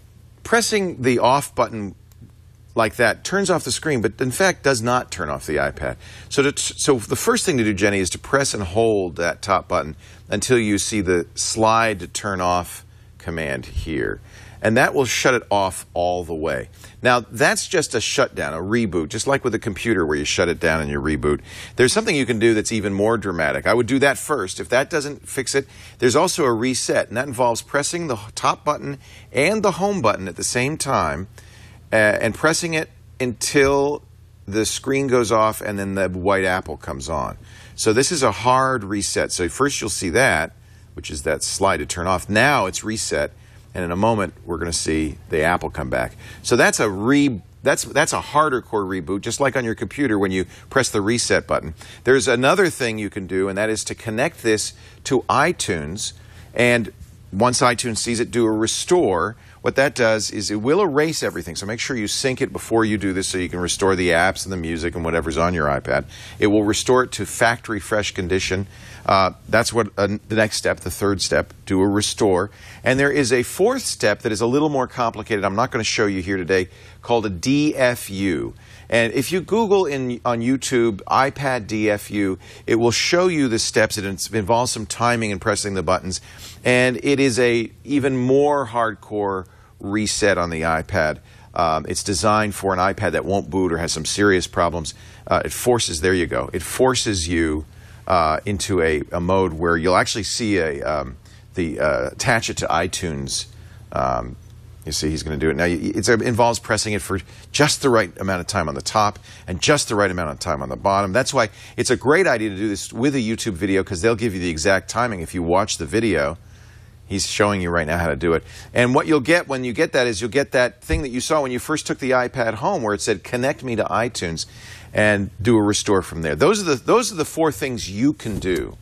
[SPEAKER 5] Pressing the off button like that turns off the screen, but in fact does not turn off the iPad. So, to, so the first thing to do, Jenny, is to press and hold that top button until you see the slide to turn off command here. And that will shut it off all the way. Now, that's just a shutdown, a reboot, just like with a computer where you shut it down and you reboot. There's something you can do that's even more dramatic. I would do that first. If that doesn't fix it, there's also a reset, and that involves pressing the top button and the home button at the same time uh, and pressing it until the screen goes off and then the white apple comes on. So this is a hard reset. So first you'll see that, which is that slide to turn off. Now it's reset. And in a moment, we're going to see the apple come back. So that's a re that's that's a harder core reboot, just like on your computer when you press the reset button. There's another thing you can do, and that is to connect this to iTunes. And once iTunes sees it, do a restore. What that does is it will erase everything. So make sure you sync it before you do this so you can restore the apps and the music and whatever's on your iPad. It will restore it to factory fresh condition. Uh, that's what uh, the next step, the third step, do a restore. And there is a fourth step that is a little more complicated. I'm not going to show you here today, called a D F U. And if you Google in on YouTube iPad D F U, it will show you the steps. It involves some timing and pressing the buttons. And it is a even more hardcore reset on the iPad. Um, it's designed for an iPad that won't boot or has some serious problems. Uh, it forces, there you go, it forces you uh, into a, a mode where you'll actually see a um, the uh, attach it to iTunes. Um, You see, he's going to do it. Now, it's, it involves pressing it for just the right amount of time on the top and just the right amount of time on the bottom. That's why it's a great idea to do this with a YouTube video, because they'll give you the exact timing if you watch the video. He's showing you right now how to do it. And what you'll get when you get that is you'll get that thing that you saw when you first took the iPad home where it said, connect me to iTunes, and do a restore from there. Those are the, those are the four things you can do.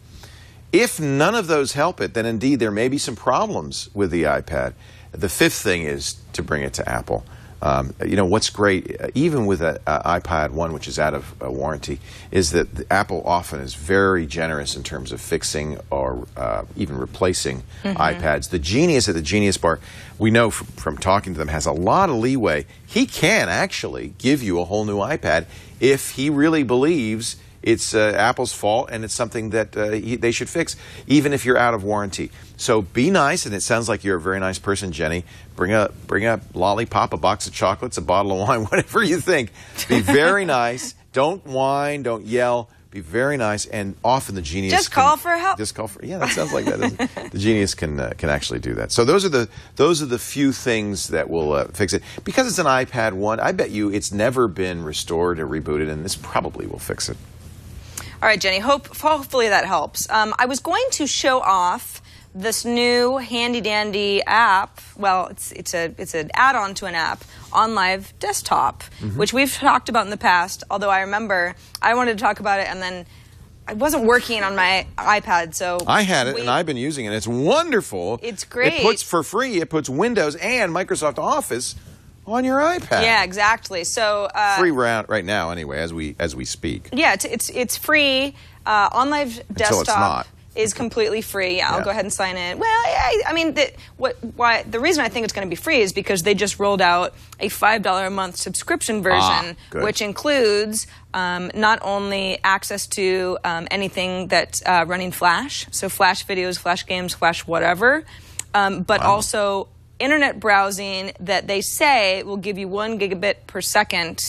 [SPEAKER 5] If none of those help it, then indeed there may be some problems with the iPad. The fifth thing is to bring it to Apple. Um, you know, what's great, even with an iPad one, which is out of uh, warranty, is that the Apple often is very generous in terms of fixing or uh, even replacing mm-hmm. iPads. The Genius at the Genius Bar, we know from, from talking to them, has a lot of leeway. He can actually give you a whole new iPad if he really believes it's uh, Apple's fault and it's something that uh, he, they should fix, even if you're out of warranty. So be nice, and it sounds like you're a very nice person, Jenny. Bring a bring a lollipop, a box of chocolates, a bottle of wine, whatever you think. Be very nice. Don't whine. Don't yell. Be very nice, and often the Genius
[SPEAKER 4] just
[SPEAKER 5] can,
[SPEAKER 4] call for help.
[SPEAKER 5] Just call for yeah. That sounds like that. The Genius can uh, can actually do that. So those are the those are the few things that will uh, fix it. Because it's an iPad one, I bet you it's never been restored or rebooted, and this probably will fix it.
[SPEAKER 4] All right, Jenny. Hope hopefully that helps. Um, I was going to show off this new handy dandy app. Well, it's it's a it's an add-on to an app, OnLive Desktop, mm-hmm. which we've talked about in the past. Although I remember I wanted to talk about it, and then I wasn't working on my iPad, so
[SPEAKER 5] I had it,
[SPEAKER 4] we,
[SPEAKER 5] and I've been using it. It's wonderful.
[SPEAKER 4] It's great.
[SPEAKER 5] It puts for free. It puts Windows and Microsoft Office on your iPad.
[SPEAKER 4] Yeah, exactly. So uh,
[SPEAKER 5] free round right now, anyway, as we as we speak.
[SPEAKER 4] Yeah, it's it's, it's free. Uh, OnLive Desktop.
[SPEAKER 5] Until it's not.
[SPEAKER 4] Is completely free. I'll
[SPEAKER 5] yeah.
[SPEAKER 4] go ahead and sign in. Well, I, I mean, the, what, why, the reason I think it's going to be free is because they just rolled out a five dollars a month subscription version,
[SPEAKER 5] ah,
[SPEAKER 4] which includes um, not only access to um, anything that's uh, running Flash, so Flash videos, Flash games, Flash whatever, um, but
[SPEAKER 5] wow.
[SPEAKER 4] also internet browsing that they say will give you one gigabit per second.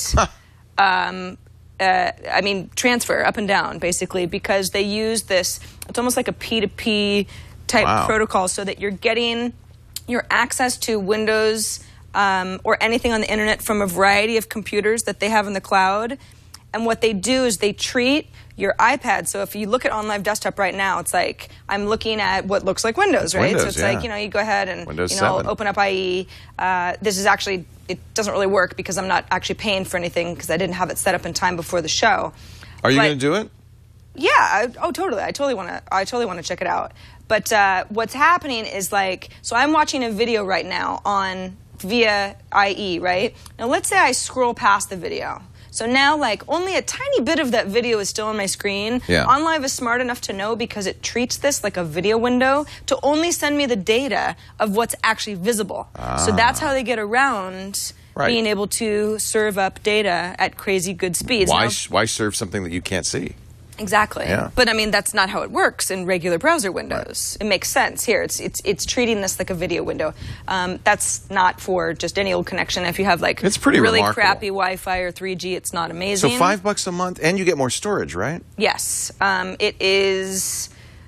[SPEAKER 4] um, Uh, I mean, transfer up and down, basically, because they use this, it's almost like a P two P type
[SPEAKER 5] wow.
[SPEAKER 4] protocol, so that you're getting your access to Windows um, or anything on the internet from a variety of computers that they have in the cloud. And what they do is they treat your iPad. So if you look at OnLive Desktop right now, it's like I'm looking at what looks like Windows,
[SPEAKER 5] it's
[SPEAKER 4] right?
[SPEAKER 5] Windows,
[SPEAKER 4] so it's
[SPEAKER 5] yeah.
[SPEAKER 4] like, you know, you go ahead and
[SPEAKER 5] Windows
[SPEAKER 4] you know,
[SPEAKER 5] seven.
[SPEAKER 4] open up I E. Uh, this is actually, it doesn't really work because I'm not actually paying for anything because I didn't have it set up in time before the show.
[SPEAKER 5] Are you
[SPEAKER 4] But-
[SPEAKER 5] going to do it?
[SPEAKER 4] Yeah. I, oh, totally. I totally want to. I totally want to check it out. But uh, what's happening is like, so I'm watching a video right now on via I E, right? Now let's say I scroll past the video. So now, like, only a tiny bit of that video is still on my screen.
[SPEAKER 5] Yeah.
[SPEAKER 4] OnLive is smart enough to know, because it treats this like a video window, to only send me the data of what's actually visible.
[SPEAKER 5] Ah.
[SPEAKER 4] So that's how they get around
[SPEAKER 5] Right.
[SPEAKER 4] being able to serve up data at crazy good speeds.
[SPEAKER 5] Why
[SPEAKER 4] Now,
[SPEAKER 5] why serve something that you can't see?
[SPEAKER 4] Exactly.
[SPEAKER 5] Yeah.
[SPEAKER 4] But I mean, that's not how it works in regular browser windows. Right. It makes sense here. It's it's it's treating this like a video window. Um, that's not for just any old connection. If you have like
[SPEAKER 5] It's pretty
[SPEAKER 4] really
[SPEAKER 5] remarkable.
[SPEAKER 4] crappy Wi-Fi or three G, it's not amazing.
[SPEAKER 5] So five bucks a month, and you get more storage, right?
[SPEAKER 4] Yes. Um, it is.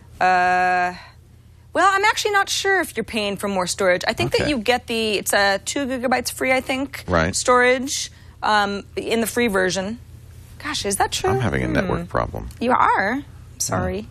[SPEAKER 4] Uh, well, I'm actually not sure if you're paying for more storage. I think
[SPEAKER 5] Okay.
[SPEAKER 4] that you get the it's a two gigabytes free. I think.
[SPEAKER 5] Right.
[SPEAKER 4] Storage um, in the free version. Gosh, is that true?
[SPEAKER 5] I'm having a
[SPEAKER 4] Hmm.
[SPEAKER 5] network problem.
[SPEAKER 4] You are? Sorry.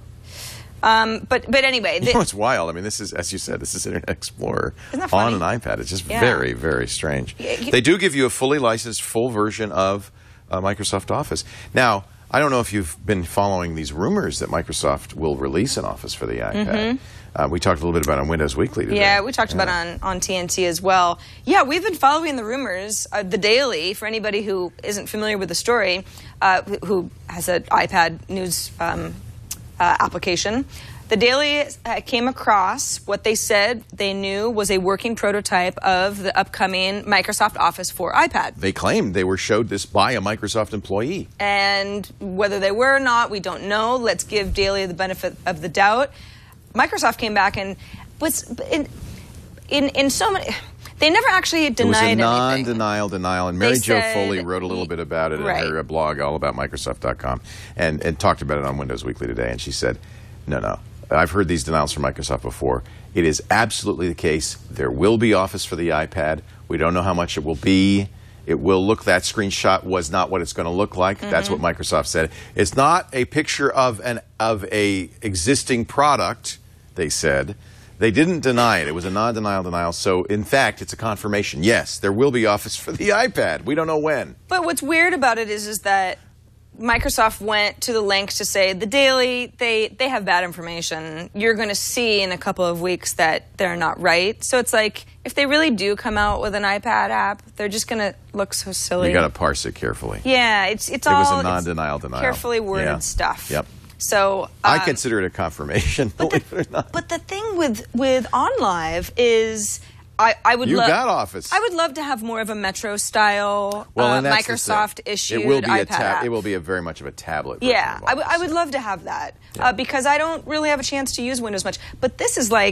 [SPEAKER 4] Um, but but anyway.
[SPEAKER 5] You
[SPEAKER 4] The,
[SPEAKER 5] know, it's wild. I mean, this is, as you said, this is Internet Explorer
[SPEAKER 4] Isn't that
[SPEAKER 5] on
[SPEAKER 4] funny?
[SPEAKER 5] an iPad. It's just
[SPEAKER 4] Yeah.
[SPEAKER 5] very, very strange.
[SPEAKER 4] Yeah, you-
[SPEAKER 5] They do give you a fully licensed, full version of uh, Microsoft Office. Now, I don't know if you've been following these rumors that Microsoft will release an Office for the iPad.
[SPEAKER 4] Mm-hmm.
[SPEAKER 5] Uh, we talked a little bit about it on Windows Weekly today.
[SPEAKER 4] yeah, we talked
[SPEAKER 5] Yeah.
[SPEAKER 4] about it on, on T N T as well. Yeah, we've been following the rumors. Uh, the Daily, for anybody who isn't familiar with the story, uh, who- who has an iPad news um, uh, application, the Daily uh, came across what they said they knew was a working prototype of the upcoming Microsoft Office for iPad.
[SPEAKER 5] They claimed they were showed this by a Microsoft employee.
[SPEAKER 4] And whether they were or not, we don't know. Let's give Daily the benefit of the doubt. Microsoft came back and was in in, in so many. They never actually
[SPEAKER 5] It was
[SPEAKER 4] denied
[SPEAKER 5] a
[SPEAKER 4] anything.
[SPEAKER 5] non-denial denial, and Mary
[SPEAKER 4] They
[SPEAKER 5] Jo
[SPEAKER 4] said-
[SPEAKER 5] Foley wrote a little bit about it
[SPEAKER 4] Right.
[SPEAKER 5] in her blog, all about Microsoft dot com, and, and talked about it on Windows Weekly today. And she said, no, no, I've heard these denials from Microsoft before. It is absolutely the case. There will be Office for the iPad. We don't know how much it will be. It will look, that screenshot was not what it's going to look like. Mm-hmm. That's what Microsoft said. It's not a picture of an of a existing product, they said. They didn't deny it. It was a non-denial denial. So, in fact, it's a confirmation. Yes, there will be Office for the iPad. We don't know when.
[SPEAKER 4] But what's weird about it is, is that Microsoft went to the lengths to say the Daily, they, they have bad information. You're going to see in a couple of weeks that they're not right. So it's like, if they really do come out with an iPad app, they're just going to look so silly.
[SPEAKER 5] You got to parse it carefully.
[SPEAKER 4] Yeah, it's it's
[SPEAKER 5] It
[SPEAKER 4] all
[SPEAKER 5] was a
[SPEAKER 4] it's
[SPEAKER 5] non-denial denial.
[SPEAKER 4] carefully worded
[SPEAKER 5] Yeah.
[SPEAKER 4] stuff.
[SPEAKER 5] Yep.
[SPEAKER 4] So
[SPEAKER 5] I
[SPEAKER 4] um,
[SPEAKER 5] consider it a confirmation,
[SPEAKER 4] but
[SPEAKER 5] believe
[SPEAKER 4] the,
[SPEAKER 5] it or not.
[SPEAKER 4] But the thing with with OnLive is, I, I would
[SPEAKER 5] You
[SPEAKER 4] love
[SPEAKER 5] got Office.
[SPEAKER 4] I would love to have more of a Metro style
[SPEAKER 5] Well,
[SPEAKER 4] uh,
[SPEAKER 5] and that's the
[SPEAKER 4] Microsoft
[SPEAKER 5] thing.
[SPEAKER 4] issued
[SPEAKER 5] it will be
[SPEAKER 4] iPad
[SPEAKER 5] a tab-
[SPEAKER 4] app.
[SPEAKER 5] It will be a very much of a tablet. version
[SPEAKER 4] Yeah,
[SPEAKER 5] of
[SPEAKER 4] I, w- I
[SPEAKER 5] Office.
[SPEAKER 4] would love to have that
[SPEAKER 5] Yeah.
[SPEAKER 4] uh, because I don't really have a chance to use Windows much. But this is like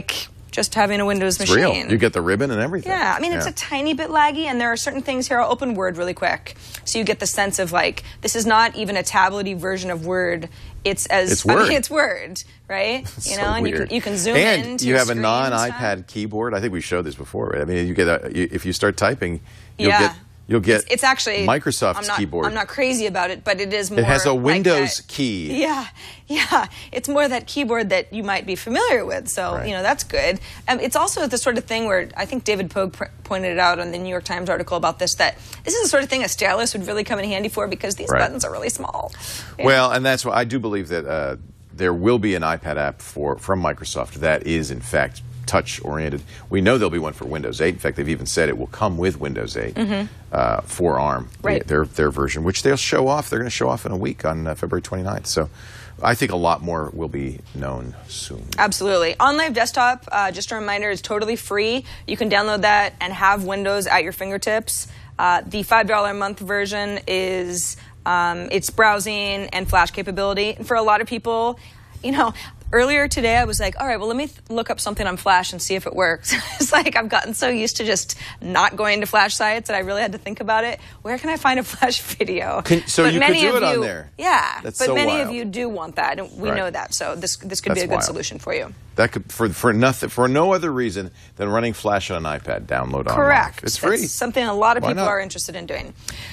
[SPEAKER 4] just having a Windows
[SPEAKER 5] it's
[SPEAKER 4] machine.
[SPEAKER 5] Real. You get the ribbon and everything.
[SPEAKER 4] Yeah, I mean, it's
[SPEAKER 5] yeah.
[SPEAKER 4] a tiny bit laggy, and there are certain things here. I'll open Word really quick, so you get the sense of, like, this is not even a tablety version of Word. It's as
[SPEAKER 5] it's Word.
[SPEAKER 4] I mean, it's Word, right?
[SPEAKER 5] It's
[SPEAKER 4] you know,
[SPEAKER 5] so
[SPEAKER 4] and you
[SPEAKER 5] weird.
[SPEAKER 4] can, you can zoom
[SPEAKER 5] and
[SPEAKER 4] in.
[SPEAKER 5] And
[SPEAKER 4] to
[SPEAKER 5] you
[SPEAKER 4] your
[SPEAKER 5] have a
[SPEAKER 4] screen
[SPEAKER 5] non-iPad keyboard. I think we showed this before. Right? I mean, you get a, you, if you start typing, you'll
[SPEAKER 4] yeah.
[SPEAKER 5] get you'll get.
[SPEAKER 4] It's, it's actually
[SPEAKER 5] Microsoft's
[SPEAKER 4] I'm not,
[SPEAKER 5] keyboard.
[SPEAKER 4] I'm not crazy about it, but it is more.
[SPEAKER 5] It has a
[SPEAKER 4] like
[SPEAKER 5] Windows
[SPEAKER 4] that,
[SPEAKER 5] key.
[SPEAKER 4] Yeah, yeah. It's more that keyboard that you might be familiar with. So
[SPEAKER 5] right.
[SPEAKER 4] you know that's good. Um, it's also the sort of thing where I think David Pogue pr pointed it out on the New York Times article about this, that this is the sort of thing a stylus would really come in handy for, because these
[SPEAKER 5] right.
[SPEAKER 4] buttons are really small. Yeah.
[SPEAKER 5] Well, and that's why I do believe that uh, there will be an iPad app for from Microsoft that is in fact touch-oriented. We know there'll be one for Windows eight. In fact, they've even said it will come with Windows eight
[SPEAKER 4] mm-hmm.
[SPEAKER 5] uh, for ARM,
[SPEAKER 4] right.
[SPEAKER 5] their, their version, which they'll show off. They're going to show off in a week on uh, February twenty-ninth. So I think a lot more will be known soon.
[SPEAKER 4] Absolutely. OnLive Desktop, uh, just a reminder, is totally free. You can download that and have Windows at your fingertips. Uh, the five dollar a month version is um, it's browsing and Flash capability. And for a lot of people, you know, earlier today, I was like, all right, well, let me th look up something on Flash and see if it works. It's like I've gotten so used to just not going to Flash sites that I really had to think about it. Where can I find a Flash video?
[SPEAKER 5] Can, so
[SPEAKER 4] but
[SPEAKER 5] you
[SPEAKER 4] many
[SPEAKER 5] could do
[SPEAKER 4] of
[SPEAKER 5] it
[SPEAKER 4] you,
[SPEAKER 5] on there.
[SPEAKER 4] Yeah,
[SPEAKER 5] That's
[SPEAKER 4] but
[SPEAKER 5] so
[SPEAKER 4] many
[SPEAKER 5] wild.
[SPEAKER 4] of you do want that, and we
[SPEAKER 5] right.
[SPEAKER 4] know that. So this this could
[SPEAKER 5] That's
[SPEAKER 4] be a good
[SPEAKER 5] wild.
[SPEAKER 4] solution for you.
[SPEAKER 5] That could for for nothing for no other reason than running Flash on an iPad. Download on
[SPEAKER 4] Correct.
[SPEAKER 5] It's free.
[SPEAKER 4] That's something a lot of
[SPEAKER 5] Why
[SPEAKER 4] people
[SPEAKER 5] not?
[SPEAKER 4] are interested in doing.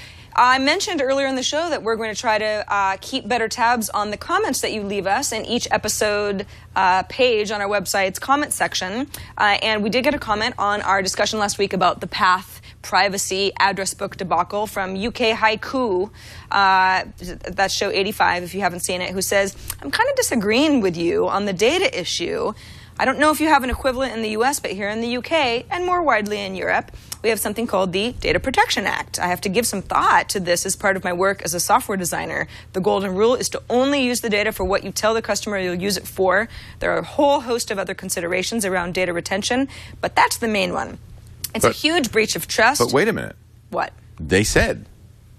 [SPEAKER 4] I mentioned earlier in the show that we're going to try to uh, keep better tabs on the comments that you leave us in each episode uh, page on our website's comment section. Uh, and we did get a comment on our discussion last week about the Path privacy address book debacle from U K Haiku. Uh, that's show eighty-five, if you haven't seen it, who says, I'm kind of disagreeing with you on the data issue. I don't know if you have an equivalent in the U S, but here in the U K, and more widely in Europe, we have something called the Data Protection Act. I have to give some thought to this as part of my work as a software designer. The golden rule is to only use the data for what you tell the customer you'll use it for. There are a whole host of other considerations around data retention, but that's the main one. It's
[SPEAKER 5] but,
[SPEAKER 4] a huge breach of trust.
[SPEAKER 5] But wait a minute.
[SPEAKER 4] What?
[SPEAKER 5] They said,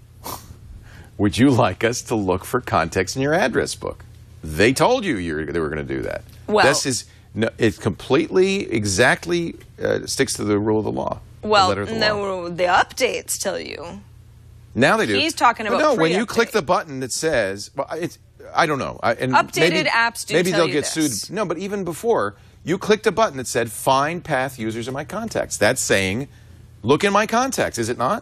[SPEAKER 5] would you like us to look for context in your address book? They told you you're, they were going to do that.
[SPEAKER 4] Well,
[SPEAKER 5] this is no, it completely exactly uh, sticks to the rule of the law.
[SPEAKER 4] Well,
[SPEAKER 5] the letter of the, law.
[SPEAKER 4] the, the updates tell you.
[SPEAKER 5] Now they do.
[SPEAKER 4] He's talking
[SPEAKER 5] but
[SPEAKER 4] about
[SPEAKER 5] no. When you
[SPEAKER 4] pre-update.
[SPEAKER 5] click the button that says, well, it's I don't know. I, and
[SPEAKER 4] Updated
[SPEAKER 5] maybe,
[SPEAKER 4] apps do
[SPEAKER 5] Maybe
[SPEAKER 4] tell
[SPEAKER 5] they'll
[SPEAKER 4] you
[SPEAKER 5] get
[SPEAKER 4] this.
[SPEAKER 5] sued. No, but even before, you clicked a button that said "Find Path users in my contacts." That's saying, look in my contacts. Is it not?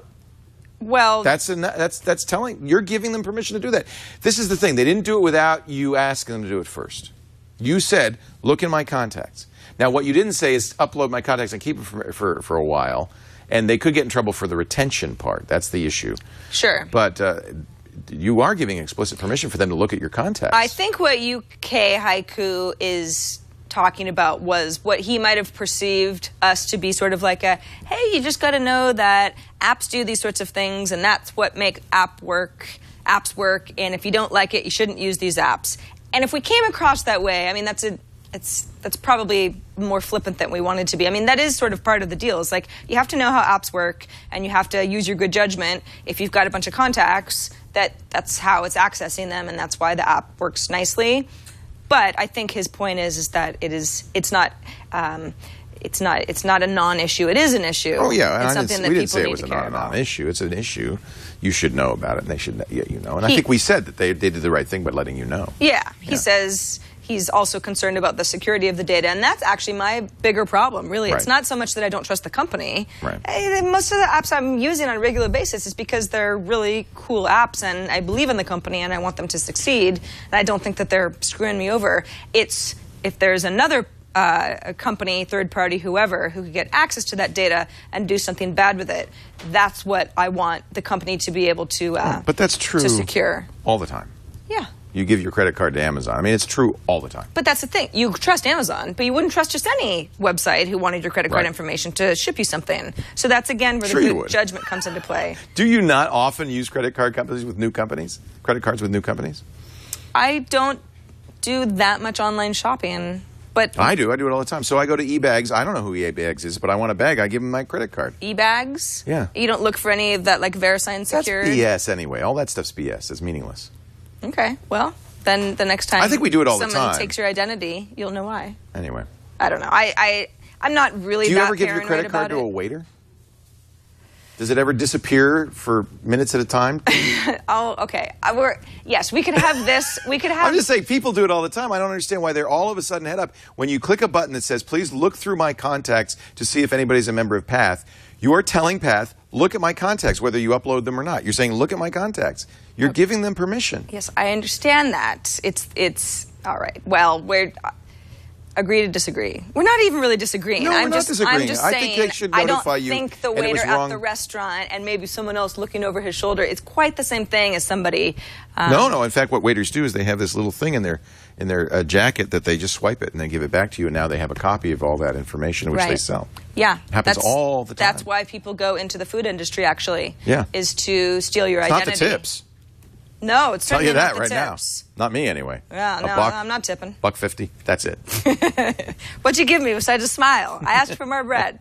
[SPEAKER 4] Well,
[SPEAKER 5] That's a, that's that's telling you're giving them permission to do that. This is the thing. They didn't do it without you asking them to do it first. You said, "Look in my contacts." Now, what you didn't say is upload my contacts and keep it for for, for a while, and they could get in trouble for the retention part. That's the issue.
[SPEAKER 4] sure.
[SPEAKER 5] But uh, you are giving explicit permission for them to look at your contacts.
[SPEAKER 4] I think what U K Haiku is talking about was what he might have perceived us to be sort of like a, hey, you just got to know that apps do these sorts of things, and that's what make app work, apps work, and if you don't like it, you shouldn't use these apps. And if we came across that way, I mean, that's a, it's that's probably more flippant than we wanted to be. I mean, that is sort of part of the deal. It's like you have to know how apps work, and you have to use your good judgment. If you've got a bunch of contacts, that that's how it's accessing them, and that's why the app works nicely. But I think his point is is that it is it's not um, it's not it's not a non-issue. It is an issue.
[SPEAKER 5] Oh yeah,
[SPEAKER 4] it's
[SPEAKER 5] and
[SPEAKER 4] something
[SPEAKER 5] I didn't,
[SPEAKER 4] that
[SPEAKER 5] we
[SPEAKER 4] people
[SPEAKER 5] didn't say
[SPEAKER 4] need
[SPEAKER 5] it was
[SPEAKER 4] to
[SPEAKER 5] a
[SPEAKER 4] care
[SPEAKER 5] non-
[SPEAKER 4] about.
[SPEAKER 5] non-issue. It's an issue. You should know about it, and they should, yeah, you know. And
[SPEAKER 4] He-
[SPEAKER 5] I think we said that they they did the right thing by letting you know.
[SPEAKER 4] Yeah, he
[SPEAKER 5] Yeah.
[SPEAKER 4] says he's also concerned about the security of the data, and that's actually my bigger problem, really. It's
[SPEAKER 5] Right.
[SPEAKER 4] not so much that I don't trust the company.
[SPEAKER 5] Right.
[SPEAKER 4] I, most of the apps I'm using on a regular basis is because they're really cool apps, and I believe in the company, and I want them to succeed, and I don't think that they're screwing me over. It's if there's another uh, a company, third party, whoever, who could get access to that data and do something bad with it, that's what I want the company to be able to uh,
[SPEAKER 5] But that's true
[SPEAKER 4] to secure.
[SPEAKER 5] all the time.
[SPEAKER 4] Yeah.
[SPEAKER 5] You give your credit card to Amazon. I mean, it's true all the time.
[SPEAKER 4] But that's the thing. You trust Amazon, but you wouldn't trust just any website who wanted your credit card
[SPEAKER 5] Right.
[SPEAKER 4] information to ship you something. So that's, again, where
[SPEAKER 5] Sure
[SPEAKER 4] the
[SPEAKER 5] you
[SPEAKER 4] good
[SPEAKER 5] would.
[SPEAKER 4] judgment comes into play.
[SPEAKER 5] Do you not often use credit card companies with new companies? Credit cards with new companies?
[SPEAKER 4] I don't do that much online shopping, but
[SPEAKER 5] I do. I do it all the time. So I go to eBags. I don't know who eBags is, but I want a bag. I give them my credit card.
[SPEAKER 4] e-bags?
[SPEAKER 5] Yeah.
[SPEAKER 4] You don't look for any of that, like, VeriSign
[SPEAKER 5] That's
[SPEAKER 4] secured?
[SPEAKER 5] B S anyway. All that stuff's B S. It's meaningless.
[SPEAKER 4] Okay, well, then the next time
[SPEAKER 5] I think we do it all the
[SPEAKER 4] someone
[SPEAKER 5] time.
[SPEAKER 4] takes your identity, you'll know why.
[SPEAKER 5] Anyway.
[SPEAKER 4] I don't know. I, I, I'm not really
[SPEAKER 5] Do you
[SPEAKER 4] that
[SPEAKER 5] ever give your
[SPEAKER 4] paranoid
[SPEAKER 5] credit card
[SPEAKER 4] about
[SPEAKER 5] to a
[SPEAKER 4] it.
[SPEAKER 5] waiter? Does it ever disappear for minutes at a time?
[SPEAKER 4] Oh, okay. Uh, We're, yes, we could have this. We could have.
[SPEAKER 5] I'm just saying, people do it all the time. I don't understand why they're all of a sudden head up. When you click a button that says, please look through my contacts to see if anybody's a member of Path, you are telling Path, look at my contacts, whether you upload them or not. You're saying, look at my contacts. You're
[SPEAKER 4] Okay.
[SPEAKER 5] giving them permission.
[SPEAKER 4] Yes, I understand that. It's it's all right. Well, we're uh, agree to disagree. We're not even really disagreeing.
[SPEAKER 5] No, we're
[SPEAKER 4] I'm
[SPEAKER 5] not
[SPEAKER 4] just,
[SPEAKER 5] disagreeing.
[SPEAKER 4] I'm just
[SPEAKER 5] I
[SPEAKER 4] saying,
[SPEAKER 5] think they should
[SPEAKER 4] I
[SPEAKER 5] notify
[SPEAKER 4] don't
[SPEAKER 5] you,
[SPEAKER 4] think the
[SPEAKER 5] and it was
[SPEAKER 4] waiter at
[SPEAKER 5] wrong.
[SPEAKER 4] the restaurant and maybe someone else looking over his shoulder is quite the same thing as somebody. Um,
[SPEAKER 5] No, no. In fact, what waiters do is they have this little thing in their in their uh, jacket that they just swipe it and they give it back to you, and now they have a copy of all that information which
[SPEAKER 4] Right.
[SPEAKER 5] they sell.
[SPEAKER 4] Yeah,
[SPEAKER 5] Happens
[SPEAKER 4] that's,
[SPEAKER 5] all the time.
[SPEAKER 4] That's why people go into the food industry. Actually,
[SPEAKER 5] Yeah.
[SPEAKER 4] is to steal your
[SPEAKER 5] It's not
[SPEAKER 4] identity.
[SPEAKER 5] the tips.
[SPEAKER 4] No, it's
[SPEAKER 5] Tell
[SPEAKER 4] certainly
[SPEAKER 5] you that
[SPEAKER 4] not the
[SPEAKER 5] right
[SPEAKER 4] tips.
[SPEAKER 5] now. Not me, anyway.
[SPEAKER 4] Yeah,
[SPEAKER 5] a
[SPEAKER 4] no,
[SPEAKER 5] buck,
[SPEAKER 4] I'm not tipping.
[SPEAKER 5] Buck fifty. That's it.
[SPEAKER 4] What'd you give me besides a smile? I asked for more bread.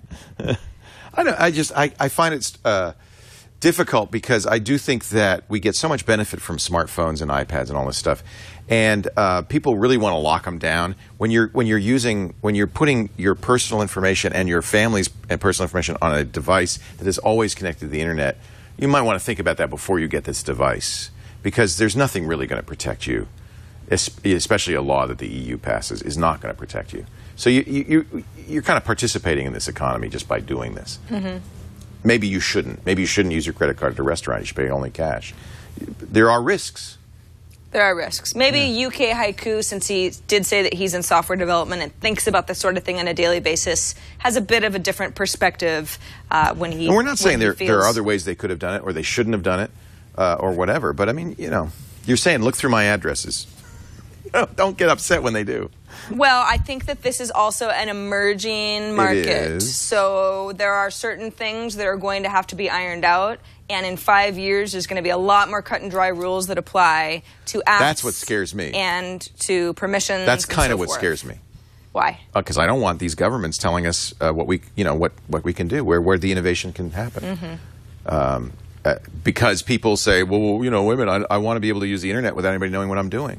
[SPEAKER 5] I don't. I just. I, I find it uh, difficult because I do think that we get so much benefit from smartphones and iPads and all this stuff, and uh, people really want to lock them down. When you're when you're using when you're putting your personal information and your family's personal information on a device that is always connected to the internet, you might want to think about that before you get this device, because there's nothing really going to protect you, especially a law that the E U passes is not going to protect you. So you, you, you're kind of participating in this economy just by doing this.
[SPEAKER 4] Mm-hmm.
[SPEAKER 5] Maybe you shouldn't. Maybe you shouldn't use your credit card at a restaurant. You should pay only cash. There are risks.
[SPEAKER 4] There are risks. Maybe U K Haiku, since he did say that he's in software development and thinks about this sort of thing on a daily basis, has a bit of a different perspective uh, when he.
[SPEAKER 5] And we're not saying
[SPEAKER 4] when
[SPEAKER 5] there,
[SPEAKER 4] he
[SPEAKER 5] there are
[SPEAKER 4] feels-
[SPEAKER 5] other ways they could have done it or they shouldn't have done it uh, or whatever. But, I mean, you know, you're saying look through my addresses. Don't get upset when they do.
[SPEAKER 4] Well, I think that this is also an emerging market.
[SPEAKER 5] is.
[SPEAKER 4] So there are certain things that are going to have to be ironed out. And in five years, there's going to be a lot more cut and dry rules that apply to apps.
[SPEAKER 5] That's what scares me.
[SPEAKER 4] And to permissions.
[SPEAKER 5] That's
[SPEAKER 4] and
[SPEAKER 5] kind
[SPEAKER 4] so
[SPEAKER 5] of what
[SPEAKER 4] forth.
[SPEAKER 5] scares me.
[SPEAKER 4] Why?
[SPEAKER 5] Because I don't want these governments telling us uh, what we, you know, what, what we can do, where, where the innovation can happen.
[SPEAKER 4] Mm-hmm.
[SPEAKER 5] Um, uh, because people say, well, well, you know, wait a minute, I, I want to be able to use the internet without anybody knowing what I'm doing.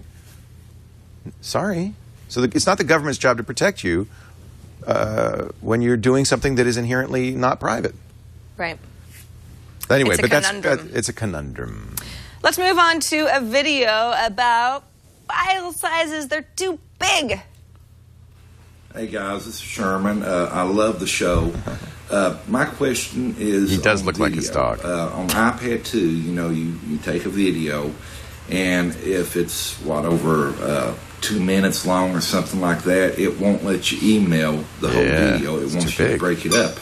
[SPEAKER 5] Sorry. So the, it's not the government's job to protect you uh, when you're doing something that is inherently not private.
[SPEAKER 4] Right.
[SPEAKER 5] Anyway,
[SPEAKER 4] It's a
[SPEAKER 5] but that's
[SPEAKER 4] conundrum.
[SPEAKER 5] that, it's a conundrum.
[SPEAKER 4] Let's move on to a video about file sizes. They're too big.
[SPEAKER 1] Hey guys, this is Sherman. Uh, I love the show. Uh, my question is,
[SPEAKER 5] He does
[SPEAKER 1] on
[SPEAKER 5] look like his
[SPEAKER 1] video.
[SPEAKER 5] dog.
[SPEAKER 1] Uh, on iPad two, you know, you, you take a video, and if it's what over uh, two minutes long or something like that, it won't let you email the whole
[SPEAKER 5] Yeah,
[SPEAKER 1] video. It
[SPEAKER 5] it's
[SPEAKER 1] wants
[SPEAKER 5] too
[SPEAKER 1] you to
[SPEAKER 5] big.
[SPEAKER 1] break it up.